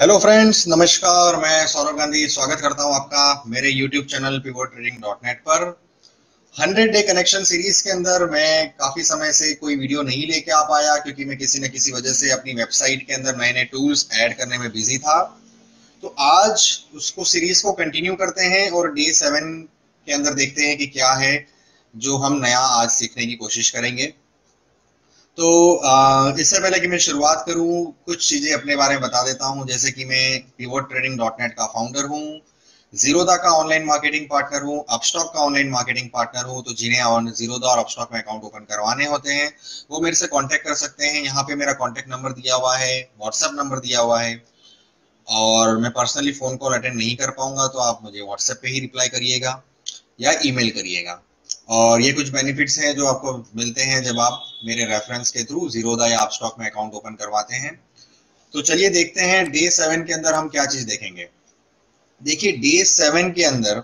Hello friends, नमस्कार। मैं सौरभ गांधी स्वागत करता हूं आपका मेरे यूट्यूब चैनल pivotTrading.net पर। 100 डे कनेक्शन सीरीज के अंदर मैं काफी समय से कोई वीडियो नहीं लेके आ पाया क्योंकि मैं किसी न किसी वजह से अपनी वेबसाइट के अंदर नए नए टूल्स ऐड करने में बिजी था। तो आज उसको सीरीज को कंटिन्यू करते हैं और डे 7 के अंदर देखते हैं कि क्या है जो हम नया आज सीखने की कोशिश करेंगे। तो इससे पहले कि मैं शुरुआत करूं, कुछ चीजें अपने बारे में बता देता हूं। जैसे कि मैं pivotTrading.net का फाउंडर हूं, जीरोधा का ऑनलाइन मार्केटिंग पार्टनर हूं, अपस्टॉक का ऑनलाइन मार्केटिंग पार्टनर हूं। तो जिन्हें जीरोधा और अपस्टॉक में अकाउंट ओपन करवाने होते हैं वो मेरे से कांटेक्ट कर सकते हैं। यहाँ पे मेरा कांटेक्ट नंबर दिया हुआ है, व्हाट्सएप नंबर दिया हुआ है, और मैं पर्सनली फोन कॉल अटेंड नहीं कर पाऊंगा तो आप मुझे व्हाट्सएप पे ही रिप्लाई करिएगा या ईमेल करिएगा। और ये कुछ बेनिफिट्स हैं जो आपको मिलते हैं जब आप मेरे रेफरेंस के थ्रू जीरोधा या अपस्टॉक में अकाउंट ओपन करवाते हैं। तो चलिए देखते हैं डे 7 के अंदर हम क्या चीज देखेंगे। देखिए, डे 7 के अंदर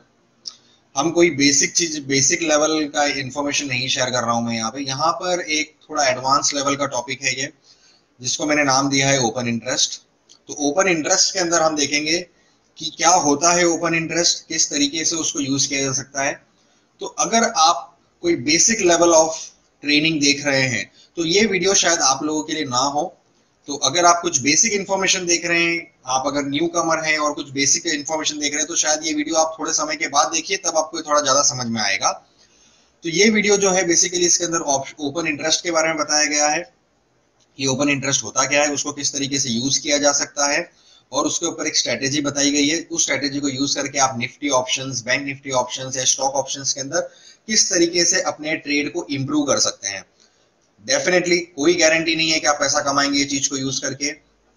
हम कोई बेसिक लेवल का इंफॉर्मेशन नहीं शेयर कर रहा हूं मैं यहाँ पर एक थोड़ा एडवांस लेवल का टॉपिक है ये, जिसको मैंने नाम दिया है ओपन इंटरेस्ट। तो ओपन इंटरेस्ट के अंदर हम देखेंगे कि क्या होता है ओपन इंटरेस्ट, किस तरीके से उसको यूज किया जा सकता है। तो अगर आप कोई बेसिक लेवल ऑफ ट्रेनिंग देख रहे हैं तो ये वीडियो शायद आप लोगों के लिए ना हो। तो अगर आप कुछ बेसिक इंफॉर्मेशन देख रहे हैं, आप अगर न्यू कमर हैं और कुछ बेसिक इंफॉर्मेशन देख रहे हैं, तो शायद ये वीडियो आप थोड़े समय के बाद देखिए, तब आपको थोड़ा ज्यादा समझ में आएगा। तो ये वीडियो जो है बेसिकली इसके अंदर ओपन इंटरेस्ट के बारे में बताया गया है कि ओपन इंटरेस्ट होता क्या है, उसको किस तरीके से यूज किया जा सकता है, और उसके ऊपर एक स्ट्रेटेजी बताई गई है। उस स्ट्रेटेजी को यूज करके आप Nifty options, bank Nifty options या स्टॉक ऑप्शंस के अंदर किस तरीके से अपने ट्रेड को इंप्रूव कर सकते हैं। डेफिनेटली कोई गारंटी नहीं है कि आप पैसा कमाएंगे ये चीज को यूज करके,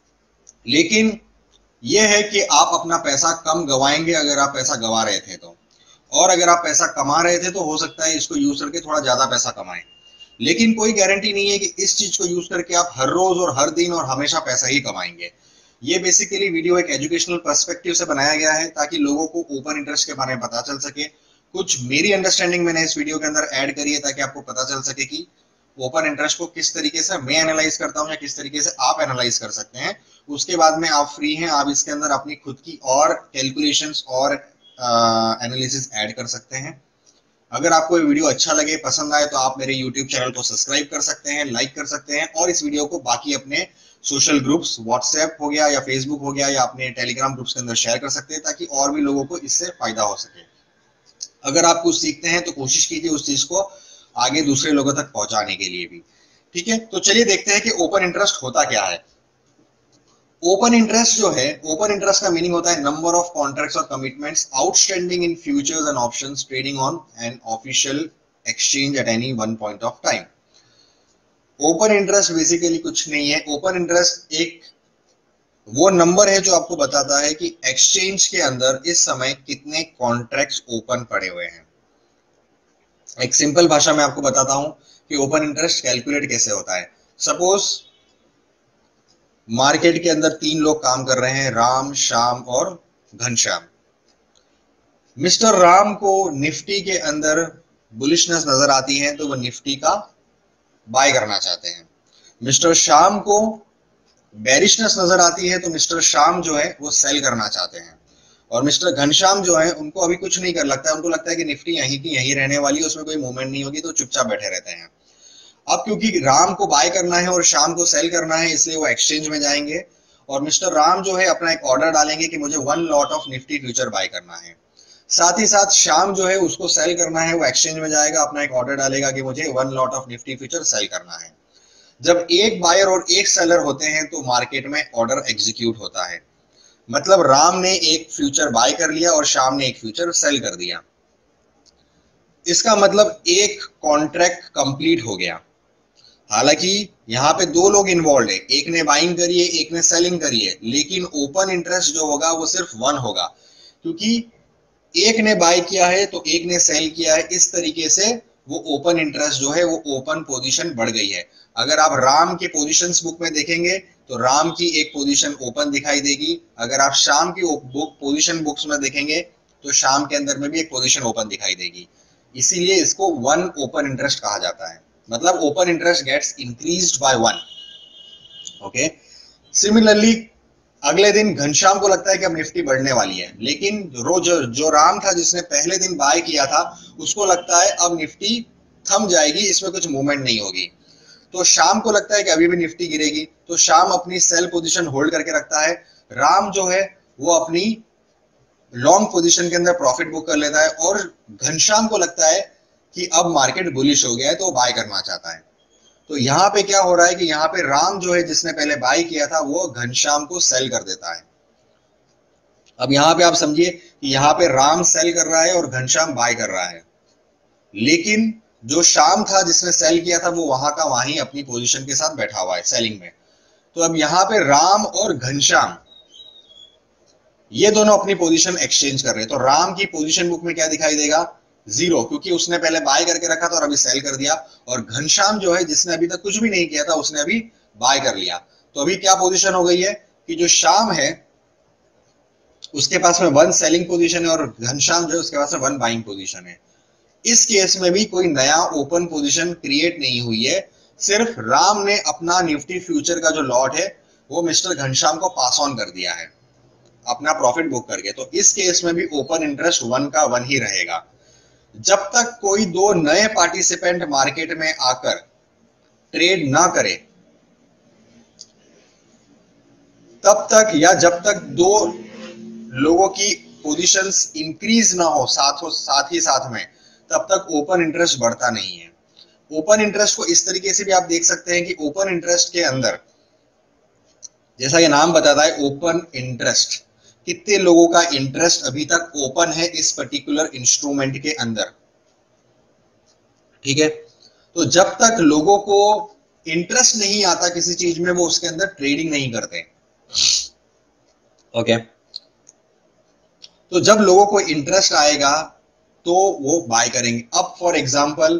लेकिन यह है कि आप अपना पैसा कम गवाएंगे अगर आप पैसा गवा रहे थे तो, और अगर आप पैसा कमा रहे थे तो हो सकता है इसको यूज करके थोड़ा ज्यादा पैसा कमाएं। लेकिन कोई गारंटी नहीं है कि इस चीज को यूज करके आप हर रोज और हर दिन और हमेशा पैसा ही कमाएंगे। ये बेसिकली वीडियो एक एजुकेशनल पर्सपेक्टिव से बनाया गया है ताकि लोगों को ओपन इंटरेस्ट के बारे में पता चल सके। कुछ मेरी अंडरस्टैंडिंग मैंने इस वीडियो के अंदर ऐड करी है ताकि आपको पता चल सके कि ओपन इंटरेस्ट को किस तरीके से मैं एनालाइज करता हूं या किस तरीके से आप एनालाइज कर सकते हैं। उसके बाद में आप फ्री हैं, आप इसके अंदर अपनी खुद की और कैलकुलेशंस और एनालिसिस ऐड कर सकते हैं। अगर आपको ये वीडियो अच्छा लगे, पसंद आए, तो आप मेरे YouTube चैनल को सब्सक्राइब कर सकते हैं, लाइक कर सकते हैं, और इस वीडियो को बाकी अपने सोशल ग्रुप्स, व्हाट्सएप हो गया या फेसबुक हो गया या अपने टेलीग्राम ग्रुप्स के अंदर शेयर कर सकते हैं ताकि और भी लोगों को इससे फायदा हो सके। अगर आप कुछ सीखते हैं तो कोशिश कीजिए उस चीज को आगे दूसरे लोगों तक पहुंचाने के लिए भी। ठीक है, तो चलिए देखते हैं कि ओपन इंटरेस्ट होता क्या है। ओपन इंटरेस्ट जो है, ओपन इंटरेस्ट का मीनिंग होता है नंबर ऑफ कॉन्ट्रैक्ट्स और commitments outstanding in futures and options trading on an official exchange at any one point of time. Open interest basically कुछ नहीं है। ओपन इंटरेस्ट एक वो नंबर है जो आपको बताता है कि एक्सचेंज के अंदर इस समय कितने कॉन्ट्रैक्ट्स ओपन पड़े हुए हैं। एक सिंपल भाषा में आपको बताता हूं कि ओपन इंटरेस्ट कैलकुलेट कैसे होता है। सपोज मार्केट के अंदर 3 लोग काम कर रहे हैं, राम, श्याम और घनश्याम। मिस्टर राम को निफ्टी के अंदर बुलिशनेस नजर आती है तो वो निफ्टी का बाय करना चाहते हैं। मिस्टर श्याम को बेरिशनेस नजर आती है तो मिस्टर श्याम जो है वो सेल करना चाहते हैं। और मिस्टर घनश्याम जो है उनको अभी कुछ नहीं कर लगता है, उनको लगता है कि निफ्टी यहीं की यहीं रहने वाली है, उसमें कोई मूवमेंट नहीं होगी, तो चुपचाप बैठे रहते हैं। अब क्योंकि राम को बाय करना है और शाम को सेल करना है, इसलिए वो एक्सचेंज में जाएंगे और मिस्टर राम जो है अपना एक ऑर्डर डालेंगे कि मुझे 1 lot of Nifty future buy करना है। साथ ही साथ शाम जो है उसको सेल करना है, वो एक्सचेंज में जाएगा, अपना एक ऑर्डर डालेगा कि मुझे 1 lot of Nifty future sell करना है। जब एक बायर और एक सेलर होते हैं तो मार्केट में ऑर्डर एग्जीक्यूट होता है। मतलब राम ने एक फ्यूचर बाय कर लिया और शाम ने एक फ्यूचर सेल कर दिया। इसका मतलब एक कॉन्ट्रैक्ट कंप्लीट हो गया। हालांकि यहाँ पे 2 लोग इन्वॉल्व है, एक ने बाइंग करी है, एक ने सेलिंग करी है, लेकिन ओपन इंटरेस्ट जो होगा वो सिर्फ 1 होगा, क्योंकि एक ने बाय किया है तो एक ने सेल किया है। इस तरीके से वो ओपन इंटरेस्ट जो है वो ओपन पोजीशन बढ़ गई है। अगर आप राम के पोजीशंस बुक में देखेंगे तो राम की एक पोजीशन ओपन दिखाई देगी। अगर आप शाम की पोजीशन बुक्स में देखेंगे तो शाम के अंदर में भी एक पोजीशन ओपन दिखाई देगी। इसीलिए इसको 1 ओपन इंटरेस्ट कहा जाता है। मतलब open interest gets increased by 1। Okay, similarly अगले दिन घनश्याम को लगता है कि अब निफ्टी बढ़ने वाली है, लेकिन रोज जो राम था जिसने पहले दिन बाय किया था उसको लगता है अब निफ्टी थम जाएगी, इसमें कुछ मूवमेंट नहीं होगी। तो शाम को लगता है कि अभी भी निफ्टी गिरेगी, तो शाम अपनी सेल पोजीशन होल्ड करके रखता है। राम जो है वो अपनी लॉन्ग पोजीशन के अंदर प्रॉफिट बुक कर लेता है, और घनश्याम को लगता है कि अब मार्केट बुलिश हो गया है तो बाय करना चाहता है। तो यहाँ पे क्या हो रहा है कि यहाँ पे राम जो है जिसने पहले बाय किया था वो घनश्याम को सेल कर देता है। अब यहाँ पे आप समझिए कि यहाँ पे राम सेल कर रहा है और घनश्याम बाय कर रहा है, लेकिन जो शाम था जिसने सेल किया था वो वहां का वहीं अपनी पोजीशन के साथ बैठा हुआ है सेलिंग में। तो अब यहाँ पे राम और घनश्याम ये दोनों अपनी पोजीशन एक्सचेंज कर रहे हैं। तो राम की पोजीशन बुक में क्या दिखाई देगा? 0, क्योंकि उसने पहले बाय करके रखा था और अभी सेल कर दिया। और घनश्याम जो है जिसने अभी तक कुछ भी नहीं किया था उसने अभी बाय कर लिया। तो अभी क्या पोजीशन हो गई है कि जो शाम है उसके पास में 1 सेलिंग पोजीशन है और घनश्याम जो है उसके पास में 1 बाइंग पोजीशन है। इस केस में भी कोई नया ओपन पोजीशन क्रिएट नहीं हुई है, सिर्फ राम ने अपना निफ्टी फ्यूचर का जो लॉट है वो मिस्टर घनश्याम को पास ऑन कर दिया है अपना प्रॉफिट बुक करके। तो इस केस में भी ओपन इंटरेस्ट 1 का 1 ही रहेगा। जब तक कोई 2 नए पार्टिसिपेंट मार्केट में आकर ट्रेड ना करे तब तक, या जब तक 2 लोगों की पोजीशंस इंक्रीज ना हो साथ ही साथ में, तब तक ओपन इंटरेस्ट बढ़ता नहीं है। ओपन इंटरेस्ट को इस तरीके से भी आप देख सकते हैं कि ओपन इंटरेस्ट के अंदर, जैसा ये नाम बताता है ओपन इंटरेस्ट, कितने लोगों का इंटरेस्ट अभी तक ओपन है इस पर्टिकुलर इंस्ट्रूमेंट के अंदर। ठीक है, तो जब तक लोगों को इंटरेस्ट नहीं आता किसी चीज में वो उसके अंदर ट्रेडिंग नहीं करते। ओके, तो जब लोगों को इंटरेस्ट आएगा तो वो बाय करेंगे। अब फॉर एग्जांपल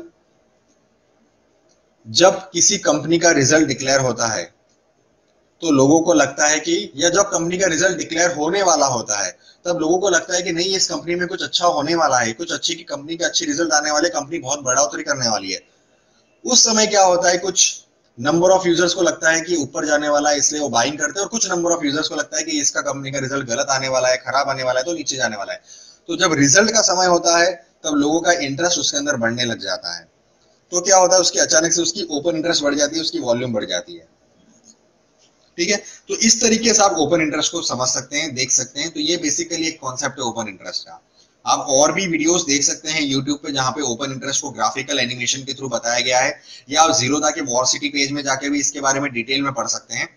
जब किसी कंपनी का रिजल्ट डिक्लेयर होता है तो लोगों को लगता है कि, या जब कंपनी का रिजल्ट डिक्लेयर होने वाला होता है तब लोगों को लगता है कि नहीं इस कंपनी में कुछ अच्छा होने वाला है, कुछ अच्छी की कंपनी के अच्छे रिजल्ट आने वाले, कंपनी बहुत बढ़ोतरी करने वाली है। उस समय क्या होता है, कुछ नंबर ऑफ यूजर्स को लगता है कि ऊपर जाने वाला है इसलिए वो बाइंग करते हैं, और कुछ नंबर ऑफ यूजर्स को लगता है कि इसका कंपनी का रिजल्ट गलत आने वाला है, खराब आने वाला है, तो नीचे जाने वाला है। तो जब रिजल्ट का समय होता है तब लोगों का इंटरेस्ट उसके अंदर बढ़ने लग जाता है। तो क्या होता है, उसकी अचानक से उसकी ओपन इंटरेस्ट बढ़ जाती है, उसकी वॉल्यूम बढ़ जाती है। ठीक है, तो इस तरीके से आप ओपन इंटरेस्ट को समझ सकते हैं, देख सकते हैं। तो ये बेसिकली एक कॉन्सेप्ट है ओपन इंटरेस्ट का। आप और भी वीडियोस देख सकते हैं यूट्यूब पे जहां पे ओपन इंटरेस्ट को ग्राफिकल एनिमेशन के थ्रू बताया गया है, या आप जीरोधा के वॉर सिटी पेज में जाके भी इसके बारे में डिटेल में पढ़ सकते हैं।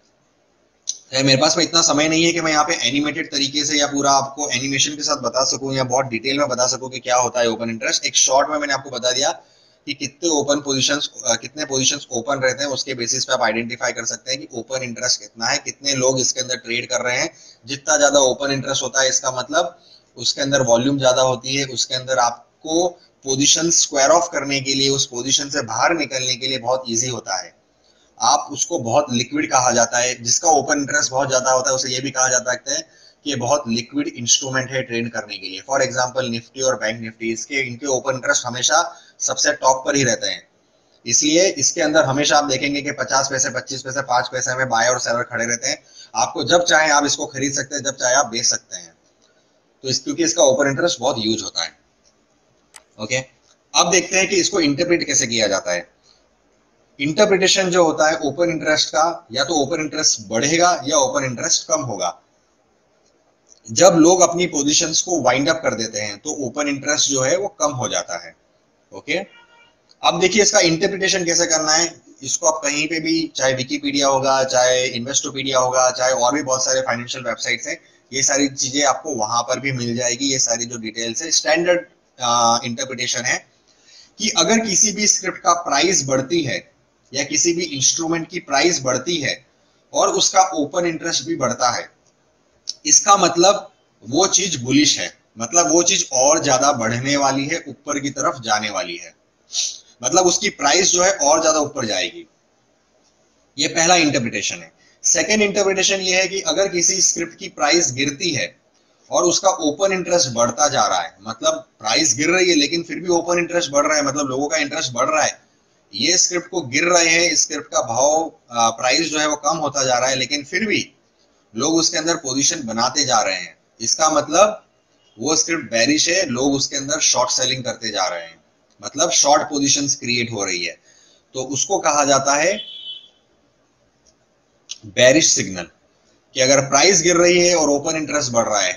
मेरे पास में इतना समय नहीं है कि मैं यहाँ पे एनिमेटेड तरीके से या पूरा आपको एनिमेशन के साथ बता सकूं या बहुत डिटेल में बता सकूं कि क्या होता है ओपन इंटरेस्ट। एक शॉर्ट में मैंने आपको बता दिया कि कितने पोजीशंस ओपन रहते हैं, उसके बेसिस पे आप आइडेंटिफाई कर सकते हैं कि ओपन इंटरेस्ट कितना है, कितने लोग इसके अंदर ट्रेड कर रहे हैं। जितना ज्यादा ओपन इंटरेस्ट होता है इसका मतलब उसके अंदर वॉल्यूम ज्यादा होती है, उसके अंदर आपको पोजीशन स्क्वायर ऑफ करने के लिए, उस पोजीशन से बाहर निकलने के लिए बहुत ईजी होता है। आप उसको बहुत लिक्विड कहा जाता है, जिसका ओपन इंटरेस्ट बहुत ज्यादा होता है उसे ये भी कहा जाता है कि ये बहुत लिक्विड इंस्ट्रूमेंट है ट्रेड करने के लिए। फॉर एग्जांपल निफ्टी और बैंक निफ्टी, इनके ओपन इंटरेस्ट हमेशा सबसे टॉप पर ही रहते हैं, इसलिए इसके अंदर हमेशा आप देखेंगे कि 50 पैसे, 25 पैसे, 5 पैसे में बाय और सेलर खड़े रहते हैं। आपको जब चाहे आप इसको खरीद सकते हैं, जब चाहे आप बेच सकते हैं। तो क्योंकि इसका ओपन इंटरेस्ट बहुत यूज होता है। ओके, अब देखते हैं कि इसको इंटरप्रेट कैसे किया जाता है। इंटरप्रिटेशन जो होता है ओपन इंटरेस्ट का, या तो ओपन इंटरेस्ट बढ़ेगा या ओपन इंटरेस्ट कम होगा। जब लोग अपनी पोजीशंस को वाइंड अप कर देते हैं तो ओपन इंटरेस्ट जो है वो कम हो जाता है। ओके, अब देखिए इसका इंटरप्रिटेशन कैसे करना है। इसको आप कहीं पे भी, चाहे विकिपीडिया होगा, चाहे इन्वेस्टोपीडिया होगा, चाहे और भी बहुत सारे फाइनेंशियल वेबसाइट्स हैं, ये सारी चीजें आपको वहां पर भी मिल जाएगी। ये सारी जो डिटेल्स है, स्टैंडर्ड इंटरप्रिटेशन है कि अगर किसी भी स्क्रिप्ट का प्राइस बढ़ती है या किसी भी इंस्ट्रूमेंट की प्राइस बढ़ती है और उसका ओपन इंटरेस्ट भी बढ़ता है, इसका मतलब वो चीज बुलिश है, मतलब वो चीज और ज्यादा बढ़ने वाली है, ऊपर की तरफ जाने वाली है, मतलब उसकी प्राइस जो है और ज्यादा ऊपर जाएगी। ये पहला इंटरप्रिटेशन है। सेकेंड इंटरप्रिटेशन ये है कि अगर किसी स्क्रिप्ट की प्राइस गिरती है और उसका ओपन इंटरेस्ट बढ़ता जा रहा है, मतलब प्राइस गिर रही है लेकिन फिर भी ओपन इंटरेस्ट बढ़ रहा है, मतलब लोगों का इंटरेस्ट बढ़ रहा है। ये स्क्रिप्ट को गिर रहे हैं, इस स्क्रिप्ट का भाव प्राइस जो है वो कम होता जा रहा है, लेकिन फिर भी लोग उसके अंदर पोजीशन बनाते जा रहे हैं, इसका मतलब वो स्क्रिप्ट बेरिश है, लोग उसके अंदर शॉर्ट सेलिंग करते जा रहे हैं, मतलब शॉर्ट पोजीशंस क्रिएट हो रही है, तो उसको कहा जाता है बेरिश सिग्नल। कि अगर प्राइस गिर रही है और ओपन इंटरेस्ट बढ़ रहा है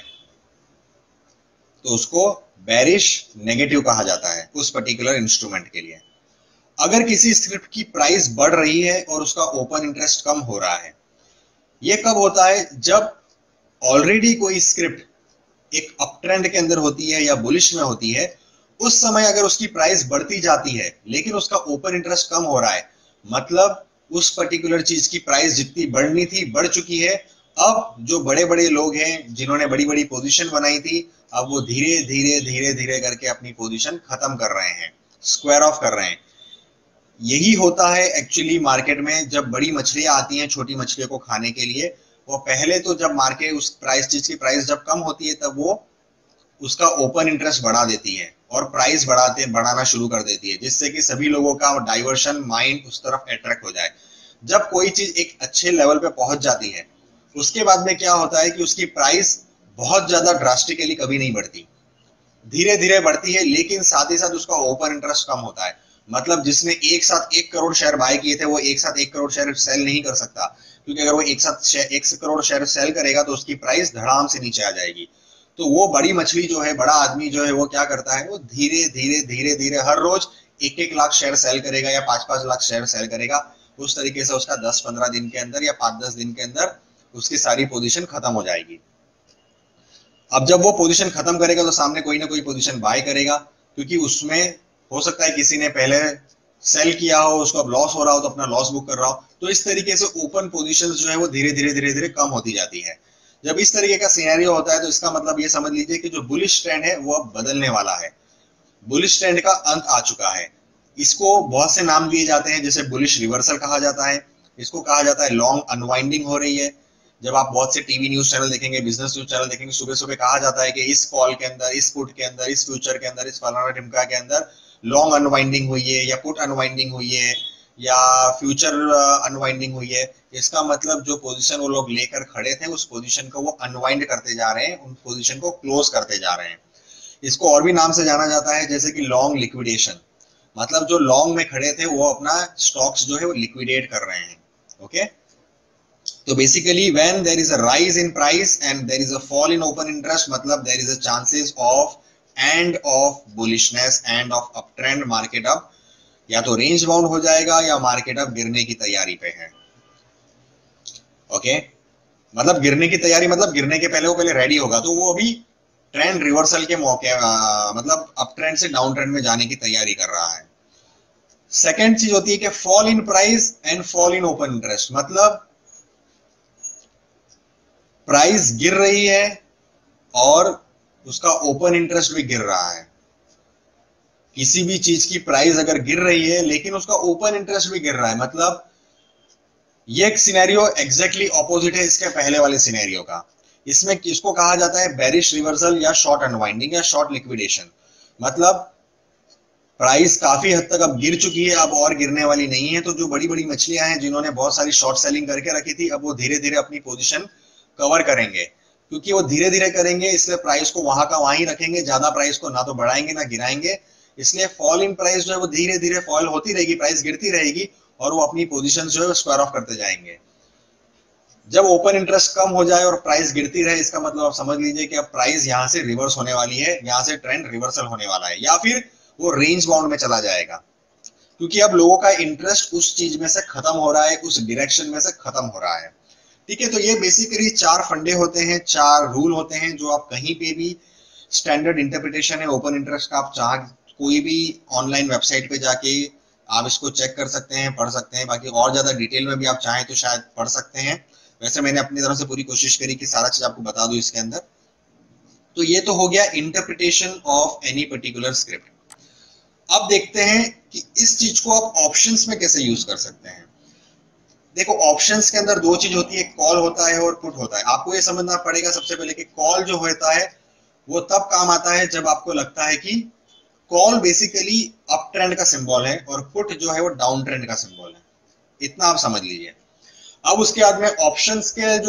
तो उसको बेरिश नेगेटिव कहा जाता है उस पर्टिकुलर इंस्ट्रूमेंट के लिए। अगर किसी स्क्रिप्ट की प्राइस बढ़ रही है और उसका ओपन इंटरेस्ट कम हो रहा है, ये कब होता है? जब ऑलरेडी कोई स्क्रिप्ट एक अप ट्रेंड के अंदर होती है या बुलिश में होती है, उस समय अगर उसकी प्राइस बढ़ती जाती है लेकिन उसका ओपन इंटरेस्ट कम हो रहा है, मतलब उस पर्टिकुलर चीज की प्राइस जितनी बढ़नी थी बढ़ चुकी है, अब जो बड़े बड़े लोग हैं जिन्होंने बड़ी बड़ी पोजीशन बनाई थी, अब वो धीरे धीरे धीरे धीरे करके अपनी पोजीशन खत्म कर रहे हैं, स्क्वायर ऑफ कर रहे हैं। यही होता है एक्चुअली मार्केट में, जब बड़ी मछलियां आती हैं छोटी मछलियों को खाने के लिए, वो पहले तो जब मार्केट उस प्राइस चीज की प्राइस जब कम होती है तब वो उसका ओपन इंटरेस्ट बढ़ा देती है और प्राइस बढ़ाना शुरू कर देती है, जिससे कि सभी लोगों का डाइवर्शन माइंड उस तरफ अट्रैक्ट हो जाए। जब कोई चीज एक अच्छे लेवल पे पहुंच जाती है, उसके बाद में क्या होता है कि उसकी प्राइस बहुत ज्यादा ड्रास्टिकली कभी नहीं बढ़ती, धीरे धीरे बढ़ती है, लेकिन साथ ही साथ उसका ओपन इंटरेस्ट कम होता है। मतलब जिसने एक साथ 1 करोड़ शेयर बाय किए थे वो एक साथ 1 करोड़ शेयर सेल नहीं कर सकता, क्योंकि अगर वो एक साथ 1 करोड़ शेयर सेल करेगा तो उसकी प्राइस धड़ाम से नीचे आ जाएगी। तो वो बड़ी मछली जो है, बड़ा आदमी जो है, वो क्या करता है, वो धीरे धीरे धीरे धीरे हर रोज 1-1 लाख शेयर सेल करेगा या 5-5 लाख शेयर सेल करेगा। उस तरीके से उसका 10-15 दिन के अंदर या 5-10 दिन के अंदर उसकी सारी पोजीशन खत्म हो जाएगी। अब जब वो पोजीशन खत्म करेगा तो सामने कोई ना कोई पोजीशन बाय करेगा, क्योंकि उसमें हो सकता है किसी ने पहले सेल किया हो, उसको अब लॉस हो रहा हो तो अपना लॉस बुक कर रहा हो। तो इस तरीके से ओपन पोजीशंस जो है वो धीरे धीरे धीरे धीरे कम होती जाती है। जब इस तरीके का सिनेरियो होता है तो इसका मतलब ये समझ लीजिए कि जो बुलिश ट्रेंड है वो अब बदलने वाला है, बुलिश ट्रेंड का अंत आ चुका है। इसको बहुत से नाम दिए जाते हैं, जैसे बुलिश रिवर्सल कहा जाता है, इसको कहा जाता है लॉन्ग अनवाइंडिंग हो रही है। जब आप बहुत से टीवी न्यूज चैनल देखेंगे, बिजनेस न्यूज चैनल देखेंगे, सुबह सुबह कहा जाता है कि इस कॉल के अंदर, इस पुट के अंदर, इस फ्यूचर के अंदर, इस फलाना टिमका के अंदर लॉन्ग अनवाइंडिंग हुई है या पुट अनवाइंडिंग हुई है या फ्यूचर अनवाइंडिंग हुई है। इसका मतलब जो पोजीशन वो लोग लेकर खड़े थे उस पोजीशन को वो अनवाइंड करते जा रहे हैं, उन पोजीशन को क्लोज करते जा रहे हैं। इसको और भी नाम से जाना जाता है, जैसे कि लॉन्ग लिक्विडेशन, मतलब जो लॉन्ग में खड़े थे वो अपना स्टॉक्स जो है वो लिक्विडेट कर रहे हैं। ओके, तो basically when there is a rise in price and there is a fall in open interest, मतलब there is a chances of end of bullishness, end of up trend. Market अब या तो range bound हो जाएगा या market अब गिरने की तैयारी पे है। ओके, मतलब गिरने की तैयारी, मतलब गिरने के पहले वो पहले रेडी होगा, तो वो अभी ट्रेंड रिवर्सल के मौके मतलब अप ट्रेंड से डाउन ट्रेंड में जाने की तैयारी कर रहा है। सेकेंड चीज होती है कि fall in price and fall in open interest, मतलब प्राइस गिर रही है और उसका ओपन इंटरेस्ट भी गिर रहा है। किसी भी चीज की प्राइस अगर गिर रही है लेकिन उसका ओपन इंटरेस्ट भी गिर रहा है, मतलब ये एक सिनेरियो एग्जैक्टली ऑपोजिट है इसके पहले वाले सिनेरियो का। इसमें इसको कहा जाता है बेरिश रिवर्सल या शॉर्ट अनवाइंडिंग या शॉर्ट लिक्विडेशन। मतलब प्राइस काफी हद तक अब गिर चुकी है, अब और गिरने वाली नहीं है, तो जो बड़ी बड़ी मछलियां हैं जिन्होंने बहुत सारी शॉर्ट सेलिंग करके रखी थी, अब वो धीरे धीरे अपनी पोजीशन कवर करेंगे। क्योंकि वो धीरे धीरे करेंगे इसलिए प्राइस को वहां का वहीं रखेंगे, ज्यादा प्राइस को ना तो बढ़ाएंगे ना गिराएंगे। इसलिए फॉल इन प्राइस जो है वो धीरे धीरे फॉल होती रहेगी, प्राइस गिरती रहेगी और वो अपनी पोजीशन जो है स्क्वायर ऑफ करते जाएंगे। जब ओपन इंटरेस्ट कम हो जाए और प्राइस गिरती रहे, इसका मतलब आप समझ लीजिए कि अब प्राइस यहां से रिवर्स होने वाली है, यहां से ट्रेंड रिवर्सल होने वाला है, या फिर वो रेंज बाउंड में चला जाएगा, क्योंकि अब लोगों का इंटरेस्ट उस चीज में से खत्म हो रहा है, उस डायरेक्शन में से खत्म हो रहा है। ठीक है, तो ये बेसिकली 4 फंडे होते हैं, 4 रूल होते हैं जो आप कहीं पे भी स्टैंडर्ड इंटरप्रिटेशन है ओपन इंटरेस्ट का, आप चाह कोई भी ऑनलाइन वेबसाइट पे जाके आप इसको चेक कर सकते हैं, पढ़ सकते हैं। बाकी और ज्यादा डिटेल में भी आप चाहें तो शायद पढ़ सकते हैं। वैसे मैंने अपनी तरफ से पूरी कोशिश करी कि सारा चीज आपको बता दूं इसके अंदर। तो ये तो हो गया interpretation of any particular script. अब देखते हैं कि इस चीज को आप ऑप्शंस में कैसे यूज कर सकते हैं। देखो, ऑप्शंस के अंदर 2 चीज होती है, कॉल होता है और पुट होता है। आपको ये समझना पड़ेगा सबसे पहले कि कॉल जो होता है वो तब काम आता है जब आपको लगता है कि कॉल बेसिकली अप ट्रेंड का सिंबल है और पुट जो है वो डाउन ट्रेंड का सिंबल है। इतना आप समझ लीजिए। अब उसके बाद में ऑप्शंस के जो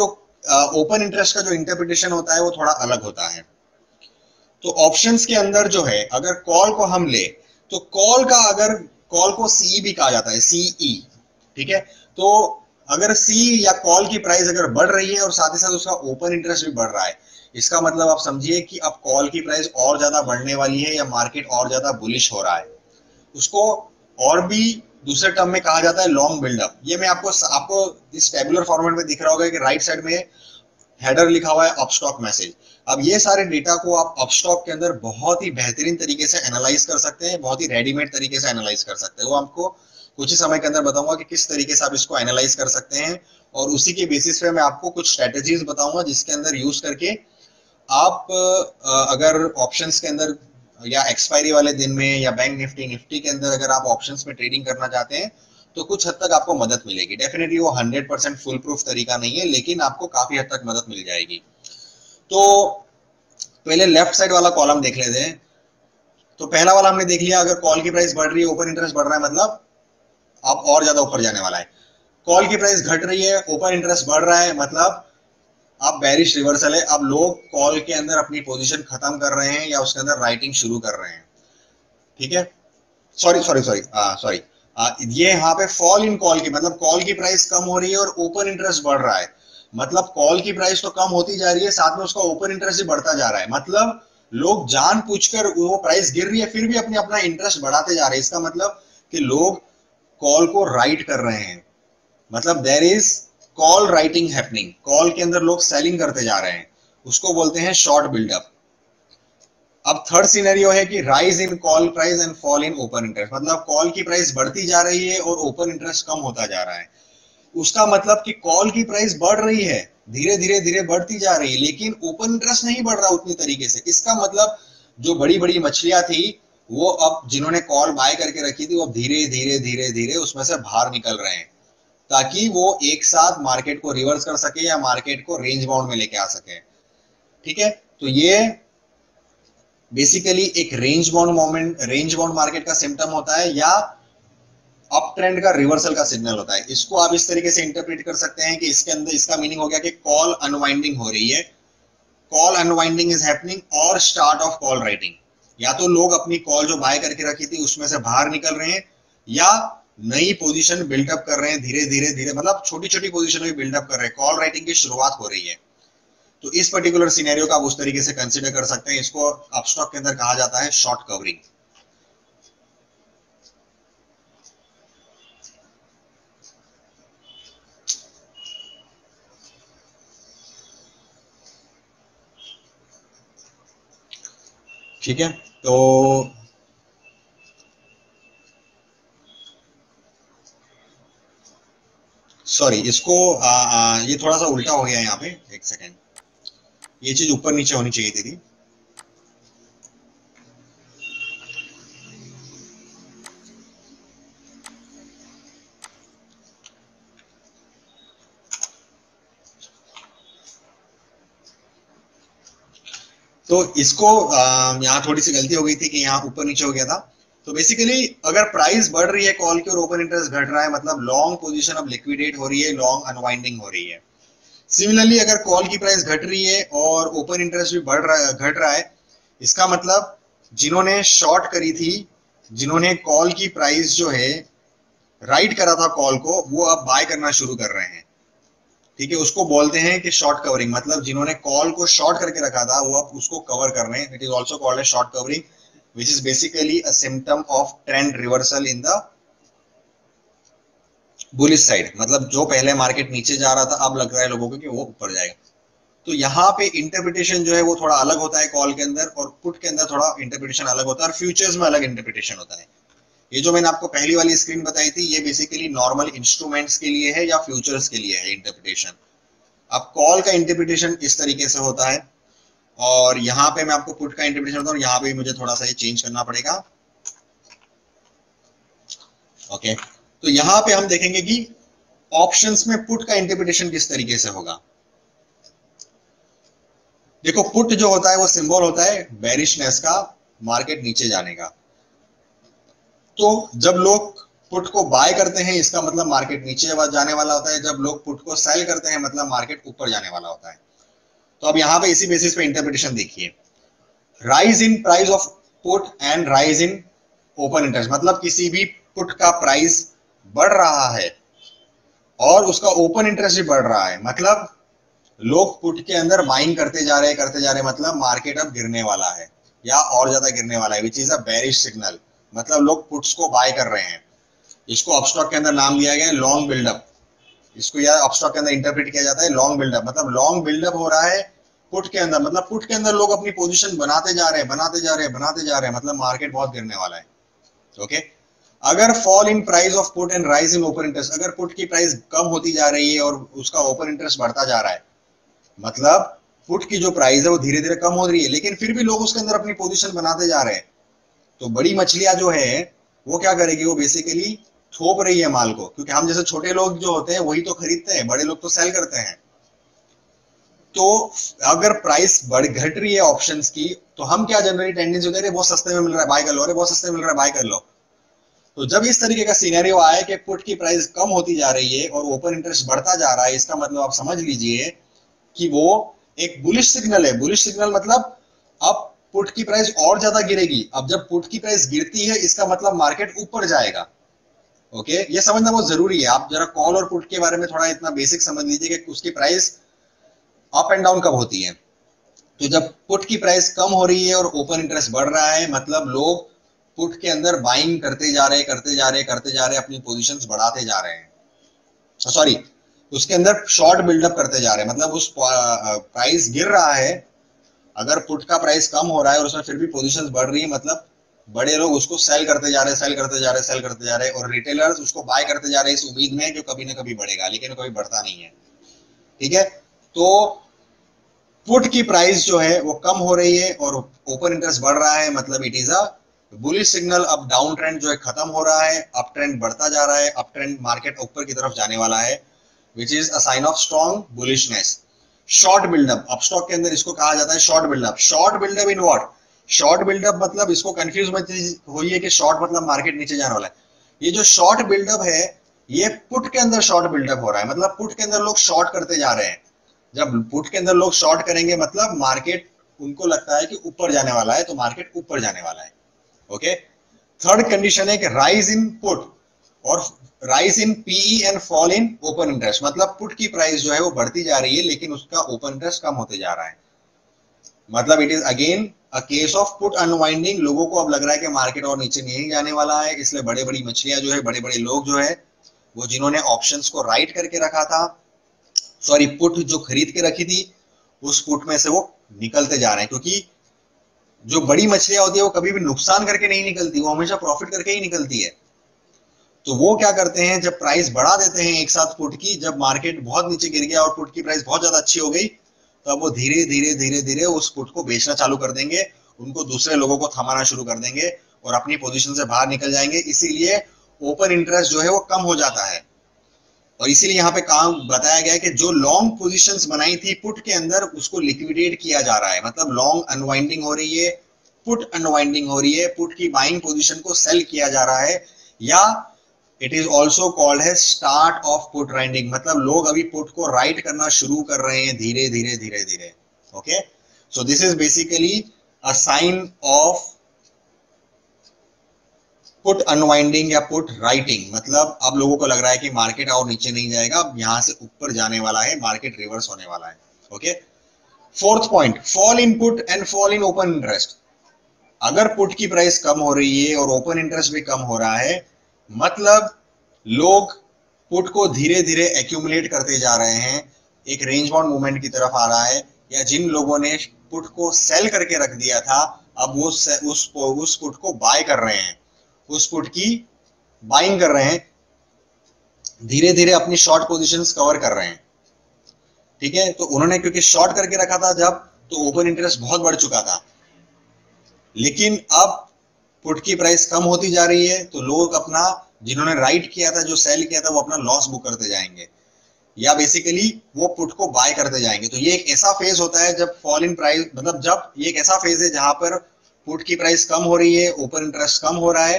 ओपन इंटरेस्ट का जो इंटरप्रिटेशन होता है वो थोड़ा अलग होता है। तो ऑप्शंस के अंदर जो है, अगर कॉल को हम ले तो कॉल का, अगर कॉल को सीई भी कहा जाता है, सीई, ठीक है। तो अगर सी या कॉल की प्राइस अगर बढ़ रही है और साथ ही साथ उसका ओपन इंटरेस्ट भी बढ़ रहा है, इसका मतलब आप समझिए कि अब कॉल की प्राइस और ज्यादा बढ़ने वाली है या मार्केट और ज्यादा बुलिश हो रहा है। उसको और भी दूसरे टर्म में कहा जाता है लॉन्ग बिल्डअप। ये मैं आपको आपको इस टेबुलर फॉर्मेट में दिख रहा होगा कि राइट साइड में हेडर लिखा हुआ है अपस्टॉक मैसेज। अब ये सारे डेटा को आप अपस्टॉक के अंदर बहुत ही बेहतरीन तरीके से एनालाइज कर सकते हैं, बहुत ही रेडीमेड तरीके से एनालाइज कर सकते हैं। वो आपको कुछ ही समय के अंदर बताऊंगा कि किस तरीके से आप इसको एनालाइज कर सकते हैं, और उसी के बेसिस पे मैं आपको कुछ स्ट्रेटेजीज बताऊंगा जिसके अंदर यूज करके आप अगर ऑप्शंस के अंदर या एक्सपायरी वाले दिन में या बैंक निफ्टी निफ्टी के अंदर अगर आप ऑप्शंस में ट्रेडिंग करना चाहते हैं तो कुछ हद तक आपको मदद मिलेगी। डेफिनेटली वो 100% फुल प्रूफ तरीका नहीं है, लेकिन आपको काफी हद तक मदद मिल जाएगी। तो पहले लेफ्ट साइड वाला कॉलम देख लेते हैं। तो पहला वाला हमने देख लिया, अगर कॉल की प्राइस बढ़ रही है, ओपन इंटरेस्ट बढ़ रहा है, मतलब आप और ज्यादा ऊपर जाने वाला है। कॉल की प्राइस घट रही है, ओपन इंटरेस्ट बढ़ रहा है, मतलब आप बेरिश रिवर्सल है। अब लोग कॉल के अंदर अपनी पोजीशन खत्म कर रहे हैं या उसके अंदर राइटिंग शुरू कर रहे हैं, ठीक है। सॉरी सॉरी सॉरी सॉरी, ये यहाँ पे फॉल इन कॉल की, मतलब कॉल की प्राइस कम हो रही है और ओपन इंटरेस्ट बढ़ रहा है। मतलब कॉल की प्राइस तो कम होती जा रही है, साथ में उसका ओपन इंटरेस्ट भी बढ़ता जा रहा है। मतलब लोग जानबूझकर, वो प्राइस गिर रही है फिर भी अपने अपना इंटरेस्ट बढ़ाते जा रहे हैं। इसका मतलब कि लोग कॉल को राइट कर रहे हैं, मतलब there is call writing happening. Call के अंदर लोग सेलिंग करते जा रहे हैं, उसको बोलते हैं शॉर्ट बिल्डअप। अब थर्ड सिनेरियो है कि rise in call price and fall in open interest, मतलब कॉल की प्राइस बढ़ती जा रही है और ओपन इंटरेस्ट कम होता जा रहा है। उसका मतलब कि कॉल की प्राइस बढ़ रही है, धीरे धीरे धीरे बढ़ती जा रही है, लेकिन ओपन इंटरेस्ट नहीं बढ़ रहा उतनी तरीके से। इसका मतलब जो बड़ी बड़ी मछलियां थी वो अब, जिन्होंने कॉल बाय करके रखी थी, वो धीरे धीरे धीरे धीरे उसमें से बाहर निकल रहे हैं, ताकि वो एक साथ मार्केट को रिवर्स कर सके या मार्केट को रेंज बाउंड में लेके आ सके, ठीक है। तो ये बेसिकली एक range bound moment, range bound market का सिम्टम होता है, या अप ट्रेंड का रिवर्सल का सिग्नल होता है। इसको आप इस तरीके से इंटरप्रेट कर सकते हैं कि इसके अंदर इसका मीनिंग हो गया कि कॉल अनवाइंडिंग हो रही है, कॉल अनवाइंडिंग इज हैपनिंग, और स्टार्ट ऑफ कॉल राइटिंग। या तो लोग अपनी कॉल जो बाय करके रखी थी उसमें से बाहर निकल रहे हैं, या नई पोजीशन बिल्डअप कर रहे हैं धीरे धीरे धीरे, मतलब छोटी छोटी पोजीशन भी बिल्डअप कर रहे हैं, कॉल राइटिंग की शुरुआत हो रही है। तो इस पर्टिकुलर सिनेरियो का आप उस तरीके से कंसीडर कर सकते हैं। इसको अपस्टॉक के अंदर कहा जाता है शॉर्ट कवरिंग। ठीक है, तो सॉरी, इसको ये थोड़ा सा उल्टा हो गया यहाँ पे, एक सेकेंड, ये चीज ऊपर नीचे होनी चाहिए थी। तो इसको यहाँ थोड़ी सी गलती हो गई थी कि यहाँ ऊपर नीचे हो गया था। तो बेसिकली अगर प्राइस बढ़ रही है कॉल की और ओपन इंटरेस्ट घट रहा है, मतलब लॉन्ग पोजीशन अब लिक्विडेट हो रही है, लॉन्ग अनवाइंडिंग हो रही है। सिमिलरली अगर कॉल की प्राइस घट रही है और ओपन इंटरेस्ट भी बढ़ रहा है, घट रहा है, इसका मतलब जिन्होंने शॉर्ट करी थी, जिन्होंने कॉल की प्राइस जो है राइट करा था कॉल को, वो अब बाय करना शुरू कर रहे हैं, ठीक है। उसको बोलते हैं कि शॉर्ट कवरिंग, मतलब जिन्होंने कॉल को शॉर्ट करके रखा था वो अब उसको कवर कर रहे हैं। It is also called a short covering, which is basically a symptom of trend reversal in the bullish side. मतलब जो पहले मार्केट नीचे जा रहा था, अब लग रहा है लोगों को कि वो ऊपर जाएगा। तो यहाँ पे इंटरप्रिटेशन जो है वो थोड़ा अलग होता है कॉल के अंदर, और पुट के अंदर थोड़ा इंटरप्रिटेशन अलग होता है, और फ्यूचर्स में अलग इंटरप्रिटेशन होता है। ये जो मैंने आपको पहली वाली स्क्रीन बताई थी, ये बेसिकली नॉर्मल इंस्ट्रूमेंट्स के लिए है या फ्यूचर्स के लिए है इंटरप्रिटेशन। अब कॉल का इंटरप्रिटेशन इस तरीके से होता है, और यहाँ पे मैं आपको पुट का इंटरप्रिटेशन बताऊँ, यहाँ पे मुझे थोड़ा सा ये चेंज करना पड़ेगा। ओके, तो यहाँ पे हम देखेंगे कि ऑप्शंस में पुट का इंटरप्रिटेशन किस तरीके से होगा। देखो, पुट जो होता है वो सिंबल होता है बेरिशनेस का, मार्केट नीचे जाने का। तो जब लोग पुट को बाय करते हैं इसका मतलब मार्केट नीचे जाने वाला होता है, जब लोग पुट को सेल करते हैं मतलब मार्केट ऊपर जाने वाला होता है। तो अब यहाँ पे इसी बेसिस पे इंटरप्रिटेशन देखिए, rise in price of put and rise in open interest, मतलब किसी भी पुट का प्राइस बढ़ रहा है और उसका ओपन इंटरेस्ट भी बढ़ रहा है, मतलब लोग पुट के अंदर बाइंग करते जा रहे हैं, मतलब मार्केट अब गिरने वाला है या और ज्यादा गिरने वाला है, which is a bearish signal, मतलब लोग पुट्स को बाय कर रहे हैं। इसको अपस्टॉक के अंदर नाम दिया गया है लॉन्ग बिल्डअप, इसको या अपस्टॉक के अंदर इंटरप्रेट किया जाता है लॉन्ग बिल्डअप, मतलब लॉन्ग बिल्डअप हो रहा है पुट के अंदर, मतलब पुट के अंदर लोग अपनी पोजीशन बनाते जा रहे हैं, मतलब मार्केट बहुत गिरने वाला है। ओके, अगर fall in price of put and rise in open interest, अगर पुट की प्राइस कम होती जा रही है और उसका ओपन इंटरेस्ट बढ़ता जा रहा है, मतलब पुट की जो प्राइस है वो धीरे धीरे कम हो रही है, लेकिन फिर भी लोग उसके अंदर अपनी पोजीशन बनाते जा रहे हैं, तो बड़ी मछलियां जो है वो क्या करेगी, वो बेसिकली थोप रही है माल को, क्योंकि हम जैसे छोटे लोग जो होते हैं वही तो खरीदते हैं, बड़े लोग तो सेल करते हैं। तो अगर प्राइस बढ़ घट रही है ऑप्शंस की, तो हम क्या जनरली टेंडेंसी होती है, बहुत सस्ते में मिल रहा है बाय कर लो, अरे बहुत सस्ते में मिल रहा है बाय कर लो। तो जब इस तरीके का सिनेरियो आए कि पुट की प्राइस कम होती जा रही है और ओपन इंटरेस्ट बढ़ता जा रहा है, इसका मतलब आप समझ लीजिए कि वो एक बुलिश सिग्नल है। बुलिश सिग्नल मतलब अब पुट की प्राइस और ज्यादा गिरेगी, अब जब पुट की प्राइस गिरती है इसका मतलब मार्केट ऊपर जाएगा। ओके, ये समझना बहुत जरूरी है। आप जरा कॉल और पुट के बारे में थोड़ा इतना बेसिक समझ लीजिए कि उसकी प्राइस अप एंड डाउन कब होती है। तो जब पुट की प्राइस कम हो रही है और ओपन इंटरेस्ट बढ़ रहा है, मतलब लोग पुट के अंदर बाइंग करते जा रहे, अपनी पोजीशंस बढ़ाते जा रहे हैं, सॉरी उसके अंदर शॉर्ट बिल्डअप करते जा रहे हैं, मतलब उस प्राइस गिर रहा है, अगर पुट का प्राइस कम हो रहा है और उसमें फिर भी पोजीशंस बढ़ रही है, मतलब बड़े लोग उसको सेल करते जा रहे हैं और रिटेलर्स उसको बाय करते जा रहे हैं इस उम्मीद में कि कभी ना कभी बढ़ेगा, लेकिन कभी बढ़ता नहीं है। ठीक है, तो पुट की प्राइस जो है वो कम हो रही है और ओपन इंटरेस्ट बढ़ रहा है, मतलब it is a bullish signal. अब डाउन ट्रेंड जो है खत्म हो रहा है, अप ट्रेंड बढ़ता जा रहा है, अप ट्रेंड मार्केट ऊपर की तरफ जाने वाला है, which is a sign of strong bullishness. Short buildup, Upstox के अंदर इसको कहा जाता है short buildup. Short buildup in what? Short buildup मतलब, इसको कंफ्यूज मत होइए कि शॉर्ट मतलब मार्केट नीचे जाने वाला है। ये जो शॉर्ट बिल्डअप है ये पुट के अंदर शॉर्ट बिल्डअप हो रहा है, मतलब पुट के अंदर लोग शॉर्ट करते जा रहे हैं। जब पुट के अंदर लोग शॉर्ट करेंगे मतलब मार्केट, उनको लगता है कि ऊपर जाने वाला है, तो मार्केट ऊपर जाने वाला है। ओके, थर्ड कंडीशन है कि राइज इन पुट और rise in PE and fall in open interest, मतलब पुट की प्राइस जो है वो बढ़ती जा रही है लेकिन उसका ओपन इंटरेस्ट कम होते जा रहा है, मतलब it is again a case of put unwinding. लोगों को अब लग रहा है कि मार्केट और नीचे नहीं जाने वाला है, इसलिए बड़े बड़ी मछलियां जो है, बड़े बड़े लोग जो है वो जिन्होंने ऑप्शंस को राइट करके रखा था, सॉरी पुट जो खरीद के रखी थी, उस पुट में से वो निकलते जा रहे हैं, क्योंकि जो बड़ी मछलियां होती है वो कभी भी नुकसान करके नहीं निकलती, वो हमेशा प्रॉफिट करके ही निकलती है। तो वो क्या करते हैं, जब प्राइस बढ़ा देते हैं एक साथ पुट की, जब मार्केट बहुत नीचे गिर गया और पुट की प्राइस बहुत ज्यादा अच्छी हो गई, तो अब वो धीरे धीरे उस पुट को बेचना चालू कर देंगे, उनको दूसरे लोगों को थमाना शुरू कर देंगे और अपनी पोजीशन से बाहर निकल जाएंगे। इसीलिए ओपन इंटरेस्ट जो है वो कम हो जाता है, और इसीलिए यहाँ पे काम बताया गया है कि जो लॉन्ग पोजीशंस बनाई थी पुट के अंदर उसको लिक्विडेट किया जा रहा है, मतलब लॉन्ग अनवाइंडिंग हो रही है, पुट अनवाइंडिंग हो रही है, पुट की बाइंग पोजीशन को सेल किया जा रहा है, या इट इज ऑल्सो कॉल्ड है स्टार्ट ऑफ पुट राइटिंग, मतलब लोग अभी पुट को राइट करना शुरू कर रहे हैं धीरे धीरे। Okay, so this is basically a sign of put unwinding या पुट राइटिंग, मतलब अब लोगों को लग रहा है कि मार्केट और नीचे नहीं जाएगा, अब यहां से ऊपर जाने वाला है, मार्केट रिवर्स होने वाला है। Okay, fourth point, fall in put and fall in open interest. अगर पुट की प्राइस कम हो रही है और ओपन इंटरेस्ट भी कम हो रहा है, मतलब लोग पुट को धीरे धीरे एक्यूमुलेट करते जा रहे हैं, एक रेंज बाउंड मूवमेंट की तरफ आ रहा है, या जिन लोगों ने पुट को सेल करके रख दिया था अब वो उस पुट को बाय कर रहे हैं, उस पुट की बाइंग कर रहे हैं, धीरे धीरे अपनी शॉर्ट पोजीशंस कवर कर रहे हैं। ठीक है, तो उन्होंने क्योंकि शॉर्ट करके रखा था जब, तो ओपन इंटरेस्ट बहुत बढ़ चुका था, लेकिन अब पुट की प्राइस कम होती जा रही है, तो लोग अपना, जिन्होंने राइट किया था, जो सेल किया था, वो अपना लॉस बुक करते जाएंगे, या बेसिकली वो पुट को बाय करते जाएंगे। तो ये एक ऐसा फेज होता है जब फॉल इन प्राइस, मतलब जब ये एक ऐसा फेज है जहां पर पुट की प्राइस कम हो रही है, ओपन इंटरेस्ट कम हो रहा है,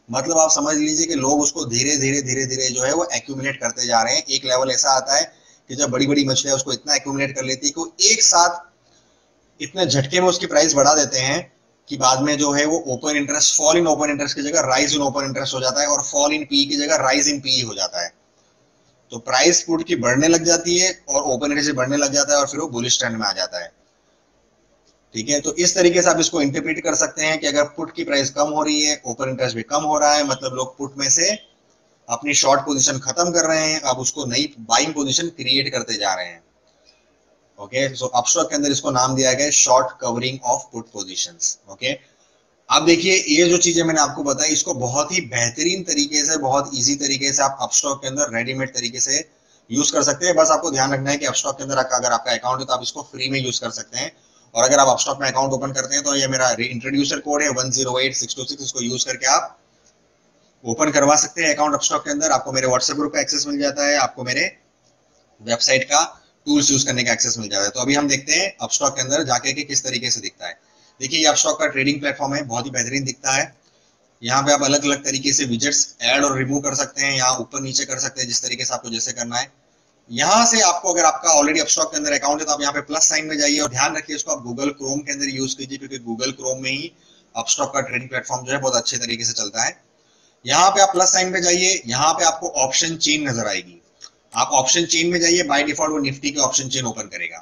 मतलब आप समझ लीजिए कि लोग उसको धीरे धीरे धीरे धीरे जो है वो एक्यूमुलेट करते जा रहे हैं। एक लेवल ऐसा आता है कि जब बड़ी बड़ी मछलियां उसको इतना एक्यूमुलेट कर लेती है कि वो एक साथ इतने झटके में उसकी प्राइस बढ़ा देते हैं कि बाद में जो है वो open interest, fall in open interest की जगह राइज इन ओपन इंटरेस्ट हो जाता है, और फॉल इन पी की जगह राइज इन पी हो जाता है। तो प्राइस पुट की बढ़ने लग जाती है और ओपन इंटरेस्ट बढ़ने लग जाता है, और फिर वो बुलिश ट्रेंड में आ जाता है। ठीक है, तो इस तरीके से आप इसको इंटरप्रेट कर सकते हैं कि अगर पुट की प्राइस कम हो रही है, ओपन इंटरेस्ट भी कम हो रहा है, मतलब लोग पुट में से अपनी शॉर्ट पोजीशन खत्म कर रहे हैं, अब उसको नई बाइंग पोजीशन क्रिएट करते जा रहे हैं। ओके, सो अपस्टॉक के अंदर इसको नाम दिया गया है short covering of put positions. Okay, अब देखिए ये जो चीजें मैंने आपको बताई, इसको बहुत ही बेहतरीन तरीके से, बहुत इजी तरीके से आप अपस्टॉक के अंदर रेडीमेड तरीके से यूज कर सकते हैं। बस आपको ध्यान रखना है कि अपस्टॉक के अंदर अगर आपका अकाउंट है तो आप इसको फ्री में यूज कर सकते हैं, और अगर आप अपस्टॉक में अकाउंट ओपन करते हैं तो ये मेरा इंट्रोड्यूसर कोड है 108626, इसको यूज करके आप ओपन करवा सकते हैं अकाउंट अपस्टॉक के अंदर। आपको मेरे व्हाट्सएप ग्रुप का एक्सेस मिल जाता है, आपको मेरे वेबसाइट का टूल्स यूज करने का एक्सेस मिल जाता है। तो अभी हम देखते हैं अपस्टॉक के अंदर जाके कि किस तरीके से दिखता है। देखिए ये अपस्टॉक का ट्रेडिंग प्लेटफॉर्म है, बहुत ही बेहतरीन दिखता है। यहाँ पे आप अलग अलग तरीके से विजेट्स ऐड और रिमूव कर सकते हैं, यहाँ ऊपर नीचे कर सकते हैं, जिस तरीके से आपको जैसे करना है। यहाँ से आपको, अगर आपका ऑलरेडी अपस्टॉक के अंदर अकाउंट है तो आप यहाँ पे प्लस साइन में जाइए, और ध्यान रखिए इसको आप गूगल क्रोम के अंदर यूज कीजिए, क्योंकि गूगल क्रोम में ही अपस्टॉक का ट्रेडिंग प्लेटफॉर्म जो है बहुत अच्छे तरीके से चलता है। यहाँ पे आप प्लस साइन पे जाइए, यहाँ पे आपको ऑप्शन चेन नजर आएगी, आप ऑप्शन चेन में जाइए। बाय डिफॉल्ट वो निफ्टी के ऑप्शन चेन ओपन करेगा।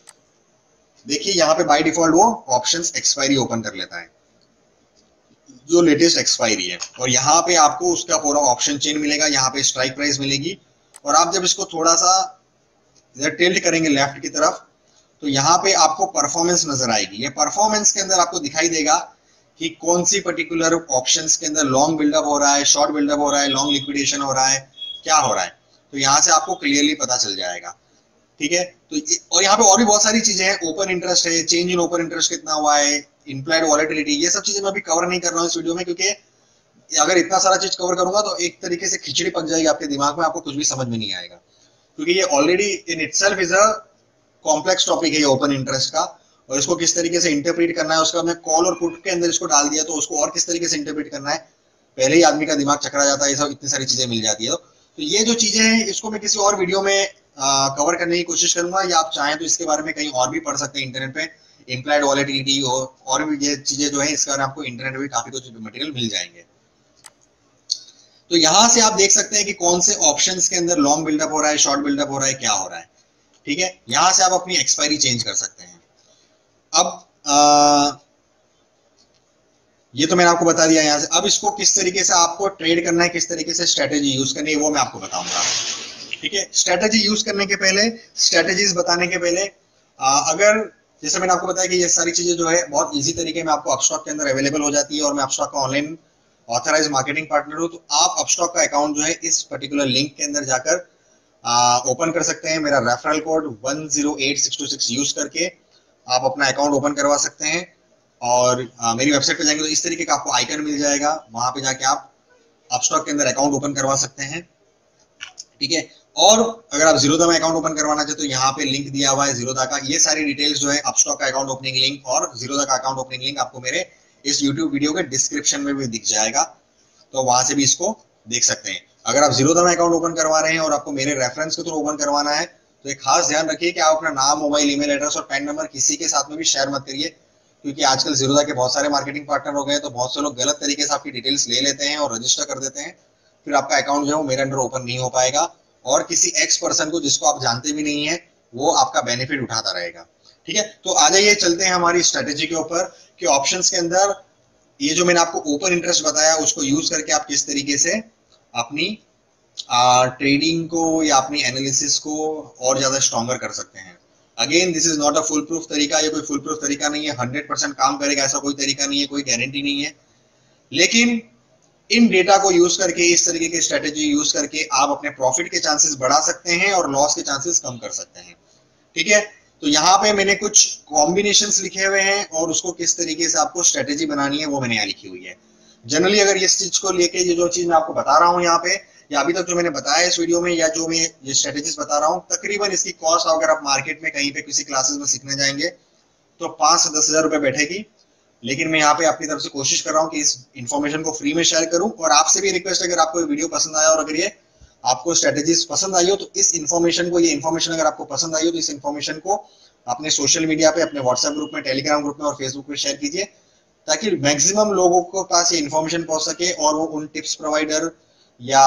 देखिए यहाँ पे बाय डिफॉल्ट वो ऑप्शंस एक्सपायरी ओपन कर लेता है, जो लेटेस्ट एक्सपायरी है, और यहाँ पे आपको उसका पूरा ऑप्शन चेन मिलेगा, यहाँ पे स्ट्राइक प्राइस मिलेगी। और आप जब इसको थोड़ा सा इधर टिल्ट करेंगे लेफ्ट की तरफ, तो यहाँ पे आपको परफॉर्मेंस नजर आएगी। ये परफॉर्मेंस के अंदर आपको दिखाई देगा कि कौन सी पर्टिकुलर ऑप्शंस के अंदर लॉन्ग बिल्डअप हो रहा है, शॉर्ट बिल्डअप हो रहा है, लॉन्ग लिक्विडेशन हो रहा है, क्या हो रहा है। तो यहाँ से आपको क्लियरली पता चल जाएगा। ठीक है, तो और यहाँ पे और भी बहुत सारी चीजें हैं, ओपन इंटरेस्ट है, चेंज इन ओपन इंटरेस्ट कितना हुआ है, इम्प्लाइड वॉलेटिलिटी, ये सब चीजें मैं अभी कवर नहीं कर रहा हूँ इस वीडियो में, क्योंकि अगर इतना सारा चीज कवर करूंगा तो एक तरीके से खिचड़ी पक जाएगी आपके दिमाग में, आपको कुछ भी समझ में नहीं आएगा, क्योंकि ये already in itself is a complex topic है ये ओपन इंटरेस्ट का। और इसको किस तरीके से इंटरप्रेट करना है, उसका मैं कॉल और पुट के अंदर इसको डाल दिया, तो उसको और किस तरीके से इंटरप्रेट करना है, पहले ही आदमी का दिमाग चकरा जाता है, ये सब इतनी सारी चीजें मिल जाती है। तो ये जो चीजें हैं इसको मैं किसी और वीडियो में कवर करने की कोशिश करूंगा, या आप चाहें तो इसके बारे में कहीं और भी पढ़ सकते हैं इंटरनेट पे, इम्प्लाइड वॉलेटिलिटी और भी ये चीजें जो है इसके बारे में आपको इंटरनेट पे काफी कुछ मटेरियल मिल जाएंगे। तो यहां से आप देख सकते हैं कि कौन से ऑप्शंस के अंदर लॉन्ग बिल्डअप हो रहा है, शॉर्ट बिल्डअप हो रहा है, क्या हो रहा है। ठीक है, यहां से आप अपनी एक्सपायरी चेंज कर सकते हैं। अब ये तो मैंने आपको बता दिया यहाँ से। अब इसको किस तरीके से आपको ट्रेड करना है, किस तरीके से स्ट्रेटेजी यूज करनी है, वो मैं आपको बताऊंगा। ठीक है, स्ट्रेटेजी यूज करने के पहले, स्ट्रेटेजीज बताने के पहले, अगर जैसे मैंने आपको बताया कि ये सारी चीजें जो है बहुत इजी तरीके में आपको अपस्टॉक के अंदर अवेलेबल हो जाती है, और मैं अपस्टॉक का ऑनलाइन ऑथराइज मार्केटिंग पार्टनर हूँ, तो आप अपस्टॉक का अकाउंट जो है इस पर्टिकुलर लिंक के अंदर जाकर ओपन कर सकते हैं। मेरा रेफरल कोड 108626 यूज करके आप अपना अकाउंट ओपन करवा सकते हैं, और मेरी वेबसाइट पे जाएंगे तो इस तरीके का आपको आइकन मिल जाएगा, वहां पे जाके आप अपस्टॉक के अंदर अकाउंट ओपन करवा सकते हैं। ठीक है, और अगर आप जीरोधा में अकाउंट ओपन करवाना चाहते तो यहाँ पे लिंक दिया हुआ है जीरोधा का, ये सारी डिटेल्स जो है अपस्टॉक का अकाउंट ओपनिंग लिंक और जीरोधा का अकाउंट ओपनिंग लिंक आपको मेरे इस यूट्यूब वीडियो के डिस्क्रिप्शन में भी दिख जाएगा, तो वहां से भी इसको देख सकते हैं। अगर आप जीरोधा में अकाउंट ओपन करवा रहे हैं और आपको मेरे रेफरेंस के थ्रू ओपन करवाना है, तो एक खास ध्यान रखिए कि आप अपना नाम, मोबाइल, ईमेल एड्रेस और पैन नंबर किसी के साथ में भी शेयर मत करिए, क्योंकि आजकल जीरोधा के बहुत सारे मार्केटिंग पार्टनर हो गए, तो बहुत से लोग गलत तरीके से आपकी डिटेल्स ले लेते हैं और रजिस्टर कर देते हैं, फिर आपका अकाउंट जो है वो मेरे अंडर ओपन नहीं हो पाएगा, और किसी एक्स पर्सन को जिसको आप जानते भी नहीं है वो आपका बेनिफिट उठाता रहेगा। ठीक है, तो आ जाइए चलते हैं हमारी स्ट्रेटेजी के ऊपर, कि ऑप्शंस के अंदर ये जो मैंने आपको ओपन इंटरेस्ट बताया उसको यूज करके आप किस तरीके से अपनी ट्रेडिंग को या अपनी एनालिसिस को और ज्यादा स्ट्रॉन्गर कर सकते हैं। Again this is not a foolproof तरीका, ये कोई फुल प्रूफ तरीका नहीं है, 100% काम करेगा ऐसा कोई तरीका नहीं है, कोई गारंटी नहीं है, लेकिन इन डेटा को यूज करके, इस तरीके की स्ट्रेटेजी यूज करके आप अपने प्रॉफिट के चांसेस बढ़ा सकते हैं और लॉस के चांसेस कम कर सकते हैं। ठीक है, तो यहाँ पे मैंने कुछ कॉम्बिनेशंस लिखे हुए हैं, और उसको किस तरीके से आपको स्ट्रेटेजी बनानी है वो मैंने यहाँ लिखी हुई है। जनरली अगर इस चीज को लेके, ये जो चीज मैं आपको बता रहा हूँ यहाँ पे, या अभी तक जो मैंने बताया इस वीडियो में, या जो मैं ये स्ट्रेटेजीज बता रहा हूँ, तकरीबन इसकी कॉस्ट अगर आप मार्केट में कहीं पे किसी क्लासेस में सीखने जाएंगे तो 5 से 10 हजार रुपए बैठेगी। लेकिन मैं यहाँ पे अपनी तरफ से कोशिश कर रहा हूँ कि इस इन्फॉर्मेशन को फ्री में शेयर करूँ। और आपसे भी रिक्वेस्ट है, अगर आपको वीडियो पसंद आया और अगर ये आपको स्ट्रेटेजीज पसंद आई हो तो इस इन्फॉर्मेशन को, ये इन्फॉर्मेशन अगर आपको पसंद आई हो तो इस इन्फॉर्मेशन को अपने सोशल मीडिया पे, अपने व्हाट्सएप ग्रुप में, टेलीग्राम ग्रुप में और फेसबुक पे शेयर कीजिए, ताकि मैक्सिमम लोगों को पास ये इन्फॉर्मेशन पहुंच सके और वो उन टिप्स प्रोवाइडर या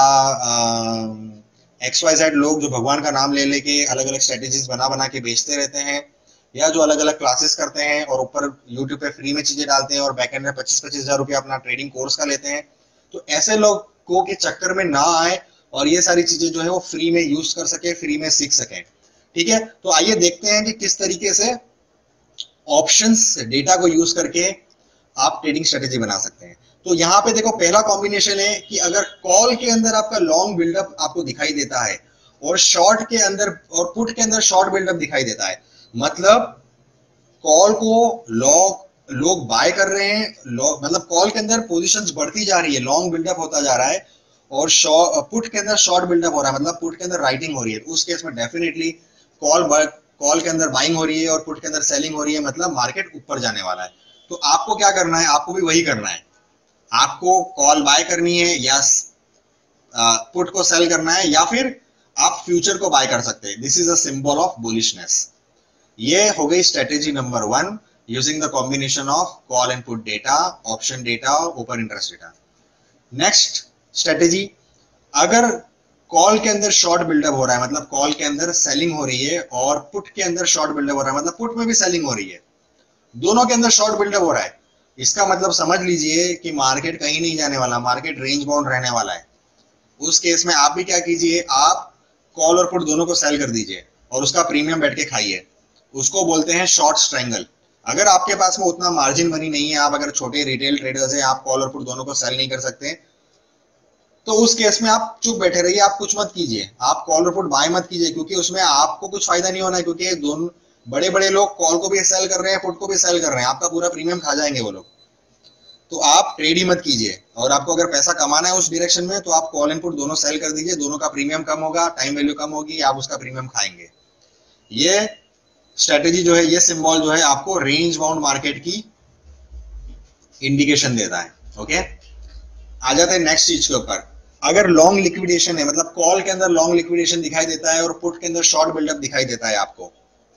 XYZ लोग जो भगवान का नाम ले लेके अलग अलग स्ट्रेटेजीज बना बना के बेचते रहते हैं, या जो अलग अलग क्लासेस करते हैं और ऊपर यूट्यूब पे फ्री में चीजें डालते हैं और बैकएंड में 25-25 हजार रुपया अपना ट्रेडिंग कोर्स का लेते हैं, तो ऐसे लोगों के चक्कर में ना आए और ये सारी चीजें जो है वो फ्री में यूज कर सके, फ्री में सीख सके। ठीक है, तो आइए देखते हैं कि किस तरीके से ऑप्शंस डेटा को यूज करके आप ट्रेडिंग स्ट्रेटेजी बना सकते हैं। तो यहाँ पे देखो, पहला कॉम्बिनेशन है कि अगर कॉल के अंदर आपका लॉन्ग बिल्डअप आपको दिखाई देता है और शॉर्ट के अंदर और पुट के अंदर शॉर्ट बिल्डअप दिखाई देता है, मतलब कॉल को लोग बाय कर रहे हैं, मतलब कॉल के अंदर पोजीशंस बढ़ती जा रही है, लॉन्ग बिल्डअप होता जा रहा है, और पुट के अंदर शॉर्ट बिल्डअप हो रहा है, मतलब पुट के अंदर राइटिंग हो रही है, उस केस में डेफिनेटली कॉल के अंदर बाइंग हो रही है और पुट के अंदर सेलिंग हो रही है, मतलब मार्केट ऊपर जाने वाला है। तो आपको क्या करना है, आपको भी वही करना है, आपको कॉल बाय करनी है या पुट को सेल करना है, या फिर आप फ्यूचर को बाय कर सकते हैं। This is a symbol of bullishness. ये हो गई strategy number 1, using the combination of call and put data, option data, open interest data. Next strategy, अगर कॉल के अंदर शॉर्ट बिल्डअप हो रहा है, मतलब कॉल के अंदर सेलिंग हो रही है, और पुट के अंदर शॉर्ट बिल्डअप हो रहा है, मतलब पुट में भी सेलिंग हो रही है, दोनों के अंदर शॉर्ट बिल्डअप हो रहा है, इसका मतलब समझ लीजिए कि मार्केट कहीं नहीं जाने वाला, मार्केट रेंज बाउंड रहने वाला है। उस केस में आप भी क्या कीजिए, आप कॉल और पुट दोनों को सेल कर दीजिए और उसका प्रीमियम बैठ के खाइए। उसको बोलते हैं शॉर्ट स्ट्रैंगल। अगर आपके पास में उतना मार्जिन मनी नहीं है, आप अगर छोटे रिटेल ट्रेडर्स हैं, आप कॉल और पुट दोनों को सेल नहीं कर सकते, तो उस केस में आप चुप बैठे रहिए, आप कुछ मत कीजिए, आप कॉल और पुट बाय मत कीजिए, क्योंकि उसमें आपको कुछ फायदा नहीं होना है, क्योंकि दोनों बड़े बड़े लोग कॉल को भी सेल कर रहे हैं, पुट को भी सेल कर रहे हैं, आपका पूरा प्रीमियम खा जाएंगे वो लोग। तो आप ट्रेड ही मत कीजिए, और आपको अगर पैसा कमाना है उस डायरेक्शन में, तो आप कॉल एंड पुट दोनों सेल कर दीजिए, दोनों का प्रीमियम कम होगा, टाइम वैल्यू कम होगी, आप उसका प्रीमियम खाएंगे। ये स्ट्रेटेजी जो है, ये सिंबल जो है आपको रेंज बाउंड मार्केट की इंडिकेशन देता है। ओके, आ जाते हैं नेक्स्ट चीज के ऊपर। अगर लॉन्ग लिक्विडेशन है, मतलब कॉल के अंदर लॉन्ग लिक्विडेशन दिखाई देता है और पुट के अंदर शॉर्ट बिल्डअप दिखाई देता है आपको,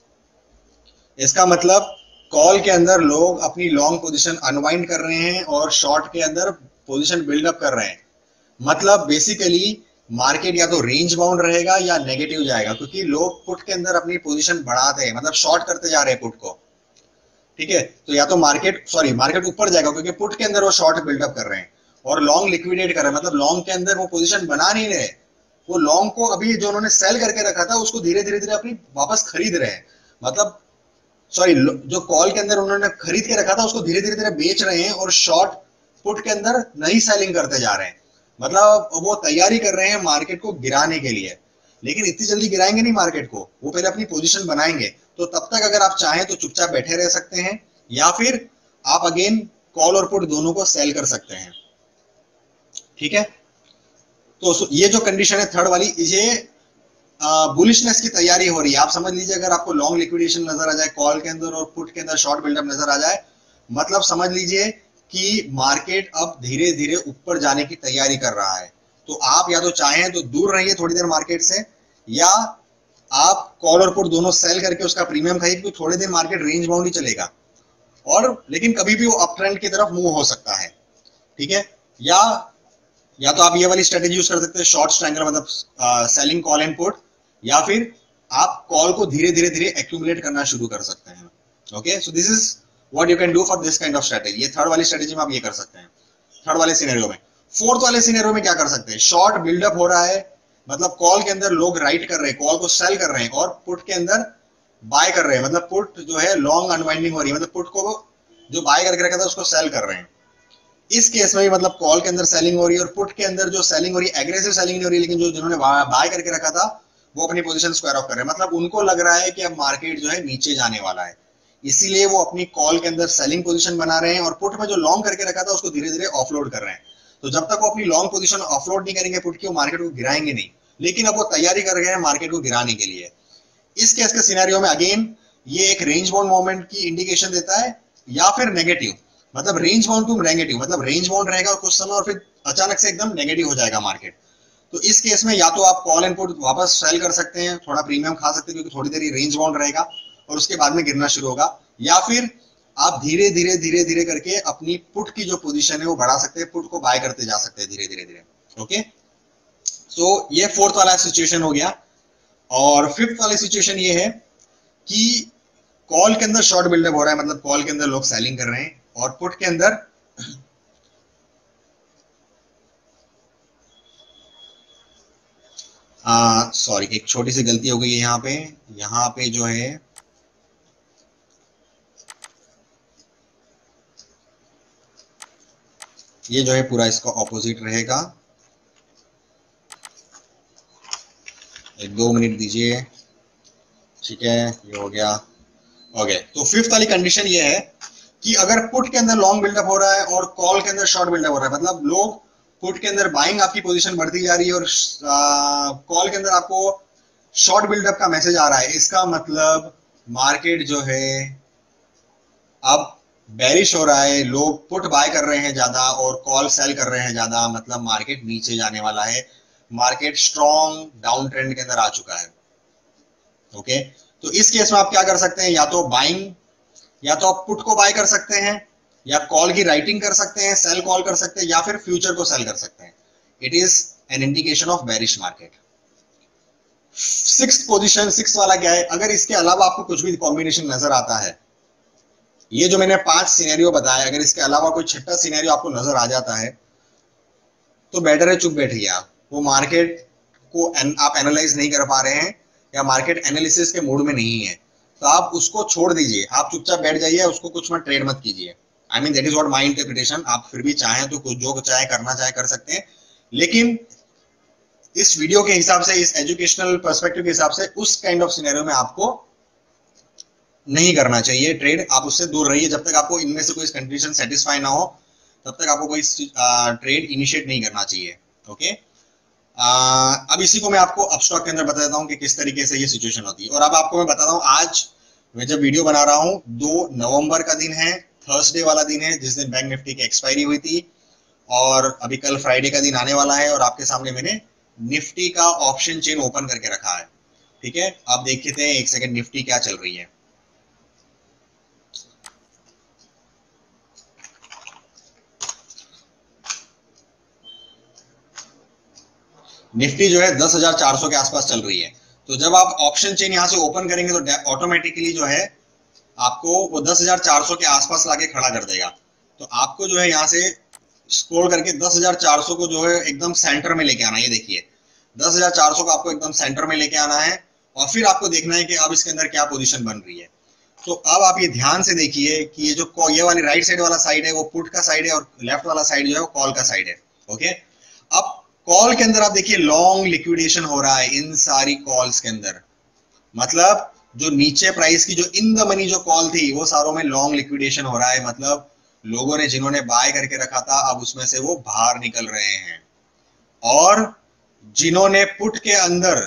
इसका मतलब कॉल के अंदर लोग अपनी लॉन्ग पोजीशन अनवाइंड कर रहे हैं और शॉर्ट के अंदर पोजीशन बिल्डअप कर रहे हैं, मतलब बेसिकली मार्केट या तो रेंज बाउंड रहेगा या नेगेटिव जाएगा, क्योंकि लोग पुट के अंदर अपनी पोजीशन बढ़ाते हैं, मतलब शॉर्ट करते जा रहे हैं पुट को। ठीक है, तो या तो मार्केट ऊपर जाएगा, क्योंकि पुट के अंदर वो शॉर्ट बिल्डअप कर रहे हैं, और लॉन्ग लिक्विडेट कर रहे हैं, मतलब लॉन्ग के अंदर वो पोजीशन बना नहीं रहे, वो लॉन्ग को अभी जो उन्होंने सेल करके रखा था उसको धीरे धीरे अपनी वापस खरीद रहे हैं, मतलब जो कॉल के अंदर उन्होंने खरीद के रखा था उसको धीरे धीरे बेच रहे हैं, और शॉर्ट पुट के अंदर नई सेलिंग करते जा रहे हैं, मतलब वो तैयारी कर रहे हैं मार्केट को गिराने के लिए। लेकिन इतनी जल्दी गिराएंगे नहीं मार्केट को, वो पहले अपनी पोजीशन बनाएंगे। तो तब तक अगर आप चाहें तो चुपचाप बैठे रह सकते हैं, या फिर आप अगेन कॉल और पुट दोनों को सेल कर सकते हैं। ठीक है, तो ये जो कंडीशन है थर्ड वाली, ये बुलिशनेस की तैयारी हो रही है। आप समझ लीजिए, अगर आपको लॉन्ग लिक्विडेशन नजर आ जाए कॉल के अंदर और पुट के अंदर शॉर्ट बिल्डअप नजर आ जाए, मतलब समझ लीजिए कि मार्केट अब धीरे धीरे ऊपर जाने की तैयारी कर रहा है। तो आप या तो चाहें तो दूर रहिए थोड़ी देर मार्केट से, या आप कॉल और पुट दोनों सेल करके उसका प्रीमियम खाइए, क्योंकि थोड़ी देर मार्केट रेंज बाउंड ही चलेगा, और लेकिन कभी भी वो अप ट्रेंड की तरफ मूव हो सकता है। ठीक है, या तो आप ये वाली स्ट्रेटेजी यूज कर सकते हैं, शॉर्ट स्ट्रैंगल, मतलब सेलिंग कॉल एंड पुट, या फिर आप कॉल को धीरे धीरे एक्यूमुलेट करना शुरू कर सकते हैं। Okay, so this is what you can do for this kind of strategy. ये थर्ड वाली स्ट्रेटेजी में आप ये कर सकते हैं, थर्ड वाले सिनेरियो में। फोर्थ वाले सिनेरियो में क्या कर सकते हैं, शॉर्ट बिल्डअप हो रहा है, मतलब कॉल के अंदर लोग राइट कर रहे हैं, कॉल को सेल कर रहे हैं, और पुट के अंदर बाय कर रहे हैं, मतलब पुट जो है लॉन्ग अनवाइंडिंग हो रही है, मतलब पुट को जो बाय करके रखा था उसको सेल कर रहे हैं। इस केस में भी मतलब कॉल के अंदर सेलिंग हो रही है, और पुट के अंदर जो सेलिंग हो रही है, एग्रेसिव सेलिंग नहीं हो रही है, लेकिन जो जिन्होंने बाय करके रखा था वो अपनी पोजीशन स्क्वायर ऑफ कर रहे हैं, मतलब उनको लग रहा है कि अब मार्केट जो है नीचे जाने वाला है, इसीलिए वो अपनी कॉल के अंदर सेलिंग पोजीशन बना रहे हैं, और पुट में जो लॉन्ग करके रखा था उसको धीरे धीरे ऑफलोड कर रहे हैं। तो जब तक वो अपनी लॉन्ग पोजीशन ऑफलोड नहीं करेंगे पुट की, वो मार्केट को गिराएंगे नहीं, लेकिन अब वो तैयारी कर रहे हैं मार्केट को गिराने के लिए। इस केस के सिनेरियो में अगेन ये एक रेंज बाउंड मूवमेंट की इंडिकेशन देता है, या फिर नेगेटिव, मतलब रेंज बाउंड टू नेगेटिव, मतलब रेंज बाउंड रहेगा कुछ समय और फिर अचानक से एकदम नेगेटिव हो जाएगा मार्केट। तो इस केस में या तो आप कॉल एंड पुट वापस सेल कर सकते हैं, थोड़ा प्रीमियम खा सकते हैं क्योंकि थोड़ी देर रेंज बाउंड रहेगा और उसके बाद में गिरना शुरू होगा, या फिर आप धीरे धीरे धीरे धीरे करके अपनी पुट की जो पोजीशन है वो बढ़ा सकते हैं, पुट को बाय करते जा सकते हैं धीरे धीरे धीरे। ओके, तो ये फोर्थ वाला सिचुएशन हो गया। और फिफ्थ वाली सिचुएशन ये है कि कॉल के अंदर शॉर्ट बिल्डअप हो रहा है, मतलब कॉल के अंदर लोग सेलिंग कर रहे हैं, और पुट के अंदर सॉरी एक छोटी सी गलती हो गई है यहाँ पे जो है ये जो है पूरा इसका ऑपोजिट रहेगा। एक 2 मिनट दीजिए, ठीक है, ये हो गया। ओके, तो फिफ्थ वाली कंडीशन ये है कि अगर पुट के अंदर लॉन्ग बिल्डअप हो रहा है और कॉल के अंदर शॉर्ट बिल्डअप हो रहा है, मतलब लोग पुट के अंदर बाइंग आपकी पोजीशन बढ़ती जा रही है और कॉल के अंदर आपको शॉर्ट बिल्डअप का मैसेज आ रहा है, इसका मतलब मार्केट जो है अब बेरिश हो रहा है, लोग पुट बाय कर रहे हैं ज्यादा और कॉल सेल कर रहे हैं ज्यादा, मतलब मार्केट नीचे जाने वाला है, मार्केट स्ट्रॉन्ग डाउन ट्रेंड के अंदर आ चुका है। ओके, तो इस केस में आप क्या कर सकते हैं, या तो बाइंग, या तो आप पुट को बाय कर सकते हैं, या कॉल की राइटिंग कर सकते हैं, सेल कॉल कर सकते हैं, या फिर फ्यूचर को सेल कर सकते हैं। It is an indication of bearish market. Sixth position, sixth वाला क्या है, अगर इसके अलावा आपको कुछ भी कॉम्बिनेशन नजर आता है, ये जो मैंने 5 सिनेरियो बताया, अगर इसके अलावा कोई छठा सिनेरियो आपको नजर आ जाता है तो बेटर है चुप बैठिए आप। वो मार्केट को आप एनालाइज नहीं कर पा रहे हैं या मार्केट एनालिसिस के मूड में नहीं है, तो आप उसको छोड़ दीजिए, आप चुपचाप बैठ जाइए, उसको कुछ में ट्रेड मत कीजिए। I mean that is what my interpretation. आप फिर भी चाहें तो कुछ जो चाहे करना चाहे कर सकते हैं, लेकिन इस वीडियो के हिसाब से, इस एजुकेशनल पर्सपेक्टिव के हिसाब से, उस काइंड ऑफ सिनेरियो में आपको नहीं करना चाहिए ट्रेड, आप उससे दूर रहिए। जब तक आपको इनमें से कोई कंडीशन सेटिस्फाई ना हो तब तक आपको कोई ट्रेड इनिशिएट नहीं करना चाहिए। ओके, अब इसी को मैं आपको अपस्टॉक के अंदर बताता हूँ कि किस तरीके से ये सिचुएशन होती है। और अब आपको मैं बताता हूँ, आज मैं जब वीडियो बना रहा हूँ 2 नवंबर का दिन है, थर्सडे वाला दिन है, जिस दिन बैंक निफ्टी की एक्सपायरी हुई थी, और अभी कल फ्राइडे का दिन आने वाला है, और आपके सामने मैंने निफ्टी का ऑप्शन चेन ओपन करके रखा है। ठीक है, आप देखते हैं एक सेकेंड निफ्टी क्या चल रही है। निफ्टी जो है 10,400 के आसपास चल रही है। तो जब आप ऑप्शन चेन यहां से ओपन करेंगे तो ऑटोमेटिकली जो है आपको वो 10,400 के आसपास लाके खड़ा कर देगा। तो आपको जो है यहाँ से स्क्रॉल करके 10,400 को जो है एकदम सेंटर में लेके आना है। ये देखिए 10,400 को आपको एकदम सेंटर में लेके आना है, और फिर आपको देखना है कि अब इसके अंदर क्या पोजीशन बन रही है। तो अब आप ये ध्यान से देखिए कि ये जो ये वाली राइट साइड वाला साइड है वो पुट का साइड है, और लेफ्ट वाला साइड जो है वो कॉल का साइड है। ओके, अब कॉल के अंदर आप देखिए लॉन्ग लिक्विडेशन हो रहा है इन सारी कॉल्स के अंदर, मतलब जो नीचे प्राइस की जो इन द मनी जो कॉल थी वो सारों में लॉन्ग लिक्विडेशन हो रहा है, मतलब लोगों ने जिन्होंने बाय करके रखा था अब उसमें से वो बाहर निकल रहे हैं, और जिन्होंने पुट के अंदर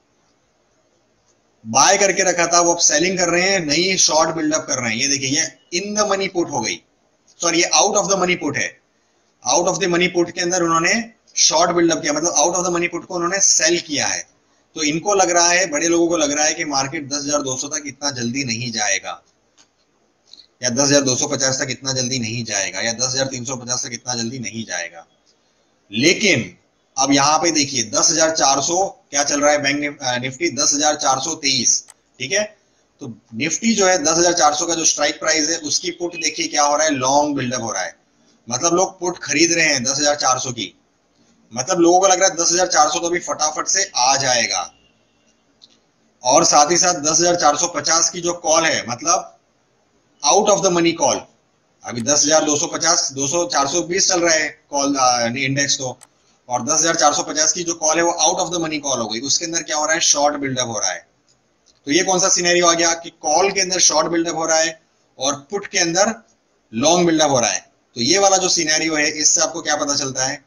बाय करके रखा था वो अब सेलिंग कर रहे हैं, नई शॉर्ट बिल्डअप कर रहे हैं। ये देखिए ये इन द मनी पुट हो गई, सॉरी ये out of the money put है। Out of the money put के अंदर उन्होंने शॉर्ट बिल्डअप किया, मतलब out of the money put को उन्होंने सेल किया है। तो इनको लग रहा है, बड़े लोगों को लग रहा है कि मार्केट 10,200 तक इतना जल्दी नहीं जाएगा, या 10,250 तक इतना जल्दी नहीं जाएगा, या 10,350 तक इतना जल्दी नहीं जाएगा। लेकिन अब यहाँ पे देखिए 10,400 क्या चल रहा है, बैंक निफ्टी 10,423। ठीक है, तो निफ्टी जो है 10,400 का जो स्ट्राइक प्राइस है उसकी पुट देखिए क्या हो रहा है, लॉन्ग बिल्डअप हो रहा है, मतलब लोग पुट खरीद रहे हैं 10,400 की, मतलब लोगों को लग रहा है 10,400 तो भी फटाफट से आ जाएगा। और साथ ही साथ 10,450 की जो कॉल है, मतलब out of the money call, अभी 10,250 420 चल रहा है कॉल इंडेक्स तो, और 10,450 की जो कॉल है वो out of the money call हो गई, उसके अंदर क्या हो रहा है, शॉर्ट बिल्डअप हो रहा है। तो ये कौन सा सिनेरियो आ गया कि कॉल के अंदर शॉर्ट बिल्डअप हो रहा है और पुट के अंदर लॉन्ग बिल्डअप हो रहा है। तो ये वाला जो सिनेरियो है इससे आपको क्या पता चलता है,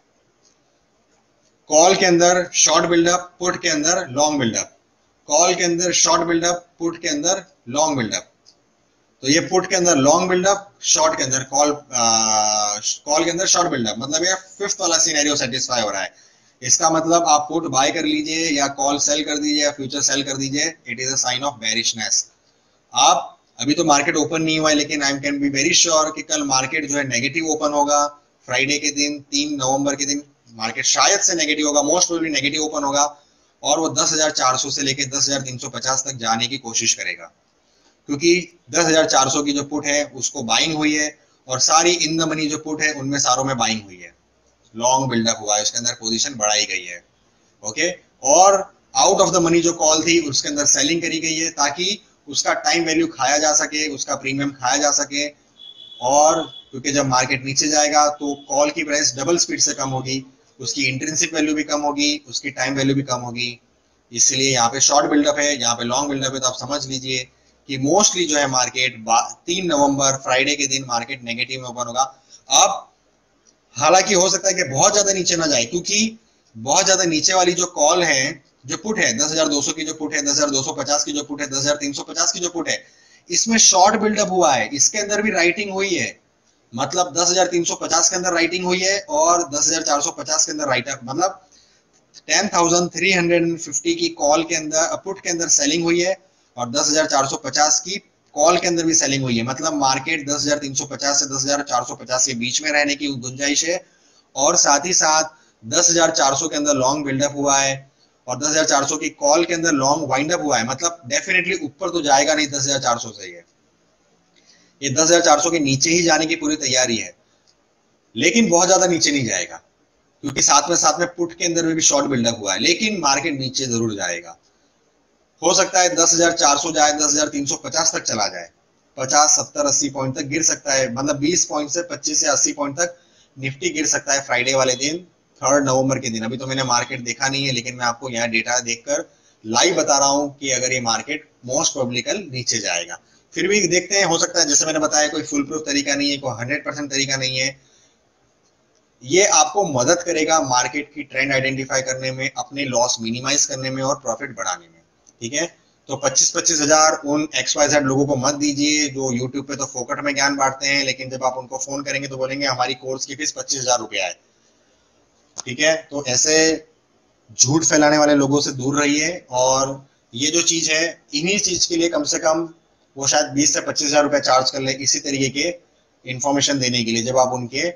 कॉल के अंदर शॉर्ट बिल्डअप, पुट के अंदर लॉन्ग बिल्डअप, कॉल के अंदर शॉर्ट बिल्डअप, पुट के अंदर लॉन्ग बिल्डअप। तो ये पुट के अंदर लॉन्ग बिल्डअप, शॉर्ट के अंदर कॉल के अंदर शॉर्ट बिल्डअप, मतलब ये फिफ्थ वाला सिनेरियो सेटिस्फाई हो रहा है। इसका मतलब आप पुट बाय कर लीजिए या कॉल सेल कर दीजिए या फ्यूचर सेल कर दीजिए, it is a sign of bearishness. आप अभी तो मार्केट ओपन नहीं हुआ है, लेकिन I can be very sure कि कल मार्केट जो है नेगेटिव ओपन होगा। फ्राइडे के दिन 3 नवंबर के दिन मार्केट शायद से नेगेटिव होगा, मोस्ट प्रोबेबली नेगेटिव ओपन होगा और वो 10,400 से लेके 10,350 तक जाने की कोशिश करेगा, क्योंकि 10,400 की जो पुट है उसको बाइंग हुई है और सारी इन द मनी जो पुट है उनमें सारों में बाइंग हुई है, लॉन्ग बिल्डअप हुआ है, उसके अंदर पोजीशन बढ़ाई गई है। ओके, और आउट ऑफ द मनी जो कॉल थी उसके अंदर सेलिंग करी गई है ताकि उसका टाइम वैल्यू खाया जा सके, उसका प्रीमियम खाया जा सके। और क्योंकि जब मार्केट नीचे जाएगा तो कॉल की प्राइस डबल स्पीड से कम होगी, उसकी इंट्रिंसिक वैल्यू भी कम होगी, उसकी टाइम वैल्यू भी कम होगी। इसलिए यहाँ पे शॉर्ट बिल्डअप है, यहाँ पे लॉन्ग बिल्डअप है। तो आप समझ लीजिए कि मोस्टली जो है मार्केट 3 नवंबर फ्राइडे के दिन मार्केट नेगेटिव में ओपन होगा। अब हालांकि हो सकता है कि बहुत ज्यादा नीचे ना जाए, क्योंकि बहुत ज्यादा नीचे वाली जो कॉल है, जो पुट है 10,200 की जो पुट है, 10,250 की जो पुट है, 10,350 की जो पुट है, इसमें शॉर्ट बिल्डअप हुआ है, इसके अंदर भी राइटिंग हुई है। मतलब 10,350 के अंदर राइटिंग हुई है और 10,450 के अंदर राइटर, मतलब 10,350 की कॉल के अंदर पुट के अंदर सेलिंग हुई है और 10,450 की कॉल के अंदर भी सेलिंग हुई है। मतलब मार्केट 10,350 से 10,450 के बीच में रहने की गुंजाइश है। और साथ ही साथ 10,400 के अंदर लॉन्ग बिल्डअप हुआ है और 10,400 की कॉल के अंदर लॉन्ग वाइंड अप हुआ है। मतलब डेफिनेटली ऊपर तो जाएगा नहीं 10,400 से, ये 10,400 के नीचे ही जाने की पूरी तैयारी है, लेकिन बहुत ज्यादा नीचे नहीं जाएगा, क्योंकि साथ में पुट के अंदर भी शॉर्ट बिल्डअप हुआ है। लेकिन मार्केट नीचे जरूर जाएगा, हो सकता है 10,400 जाए, 10,350 तक चला जाए, 50, 70, 80 पॉइंट तक गिर सकता है। मतलब 20 पॉइंट से 25 से 80 पॉइंट तक निफ्टी गिर सकता है फ्राइडे वाले दिन, 3 नवंबर के दिन। अभी तो मैंने मार्केट देखा नहीं है, लेकिन मैं आपको यहाँ डेटा देखकर लाइव बता रहा हूँ कि अगर ये मार्केट मोस्ट प्रोबेबली कल नीचे जाएगा। फिर भी देखते हैं, हो सकता है, जैसे मैंने बताया, कोई फुल प्रूफ तरीका नहीं है, कोई 100% तरीका नहीं है। ये आपको मदद करेगा मार्केट की ट्रेंड आइडेंटिफाई करने में, अपने लॉस मिनिमाइज करने में और प्रॉफिट बढ़ाने में। ठीक है, तो 25-25 हजार उन XYZ लोगों को मत दीजिए जो यूट्यूब पे तो फोकट में ज्ञान बांटते हैं, लेकिन जब आप उनको फोन करेंगे तो बोलेंगे हमारी कोर्स की फीस 25,000 रुपया है। ठीक है, तो ऐसे झूठ फैलाने वाले लोगों से दूर रहिए। और ये जो चीज है, इन्हीं चीज के लिए कम से कम वो शायद 20 से 25,000 रुपया चार्ज कर ले इसी तरीके के इंफॉर्मेशन देने के लिए, जब आप उनके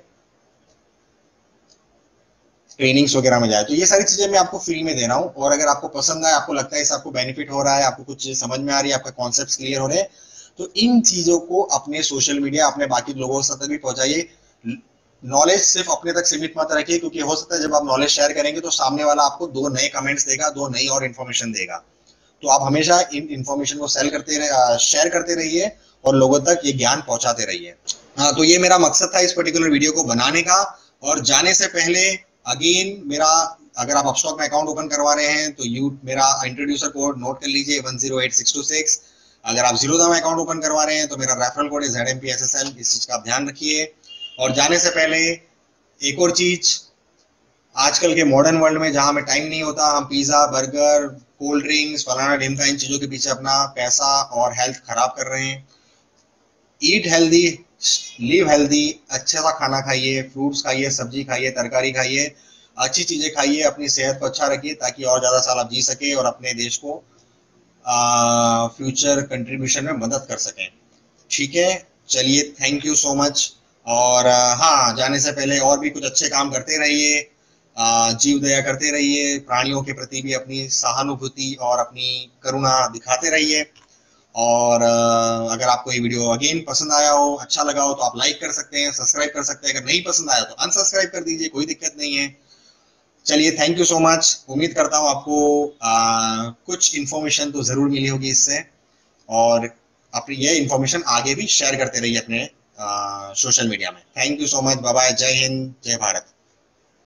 ट्रेनिंग्स वगैरह में जाए। तो ये सारी चीजें मैं आपको फ्री में दे रहा हूँ, और अगर आपको पसंद आए, आपको लगता है इससे आपको बेनिफिट हो रहा है, आपको कुछ समझ में आ रही है, आपका कॉन्सेप्ट क्लियर हो रहे हैं, तो इन चीजों को अपने सोशल मीडिया, अपने बाकी लोगों तक भी पहुंचाइए। नॉलेज सिर्फ अपने तक सीमित मत रखिए, क्योंकि हो सकता है जब आप नॉलेज शेयर करेंगे तो सामने वाला आपको 2 नए कमेंट्स देगा, 2 नई और इन्फॉर्मेशन देगा। तो आप हमेशा इन इन्फॉर्मेशन को शेयर करते रहिए और लोगों तक ये ज्ञान पहुंचाते रहिए। हाँ, तो ये मेरा मकसद था इस पर्टिकुलर वीडियो को बनाने का। और जाने से पहले अगेन, मेरा, अगर आप अपस्टॉक में अकाउंट ओपन करवा रहे हैं तो मेरा इंट्रोड्यूसर कोड नोट कर लीजिए 108626। अगर आप जीरोधा में अकाउंट ओपन करवा रहे हैं तो मेरा रेफरल कोड है ZMPSSL। इस चीज का आप ध्यान रखिए। और जाने से पहले एक और चीज, आजकल के मॉडर्न वर्ल्ड में जहां हमें टाइम नहीं होता, हम पिज्जा, बर्गर, कोल्ड ड्रिंक्स, फलाना ढिमका, इन चीजों के पीछे अपना पैसा और हेल्थ खराब कर रहे हैं। ईट हेल्दी, लिव हेल्दी, अच्छा सा खाना खाइए, फ्रूट्स खाइए, सब्जी खाइए, तरकारी खाइए, अच्छी चीजें खाइए, अपनी सेहत को अच्छा रखिए ताकि और ज्यादा साल आप जी सके और अपने देश को फ्यूचर कंट्रीब्यूशन में मदद कर सकें। ठीक है, चलिए, थैंक यू सो मच। और हाँ, जाने से पहले और भी कुछ अच्छे काम करते रहिए, जीव दया करते रहिए, प्राणियों के प्रति भी अपनी सहानुभूति और अपनी करुणा दिखाते रहिए। और अगर आपको ये वीडियो अगेन पसंद आया हो, अच्छा लगा हो, तो आप लाइक कर सकते हैं, सब्सक्राइब कर सकते हैं। अगर नहीं पसंद आया तो अनसब्सक्राइब कर दीजिए, कोई दिक्कत नहीं है। चलिए, थैंक यू सो मच। उम्मीद करता हूँ आपको कुछ इन्फॉर्मेशन तो जरूर मिली होगी इससे, और अपनी ये इन्फॉर्मेशन आगे भी शेयर करते रहिए अपने सोशल मीडिया में। Thank you so much, bye bye, जय हिंद, जय भारत।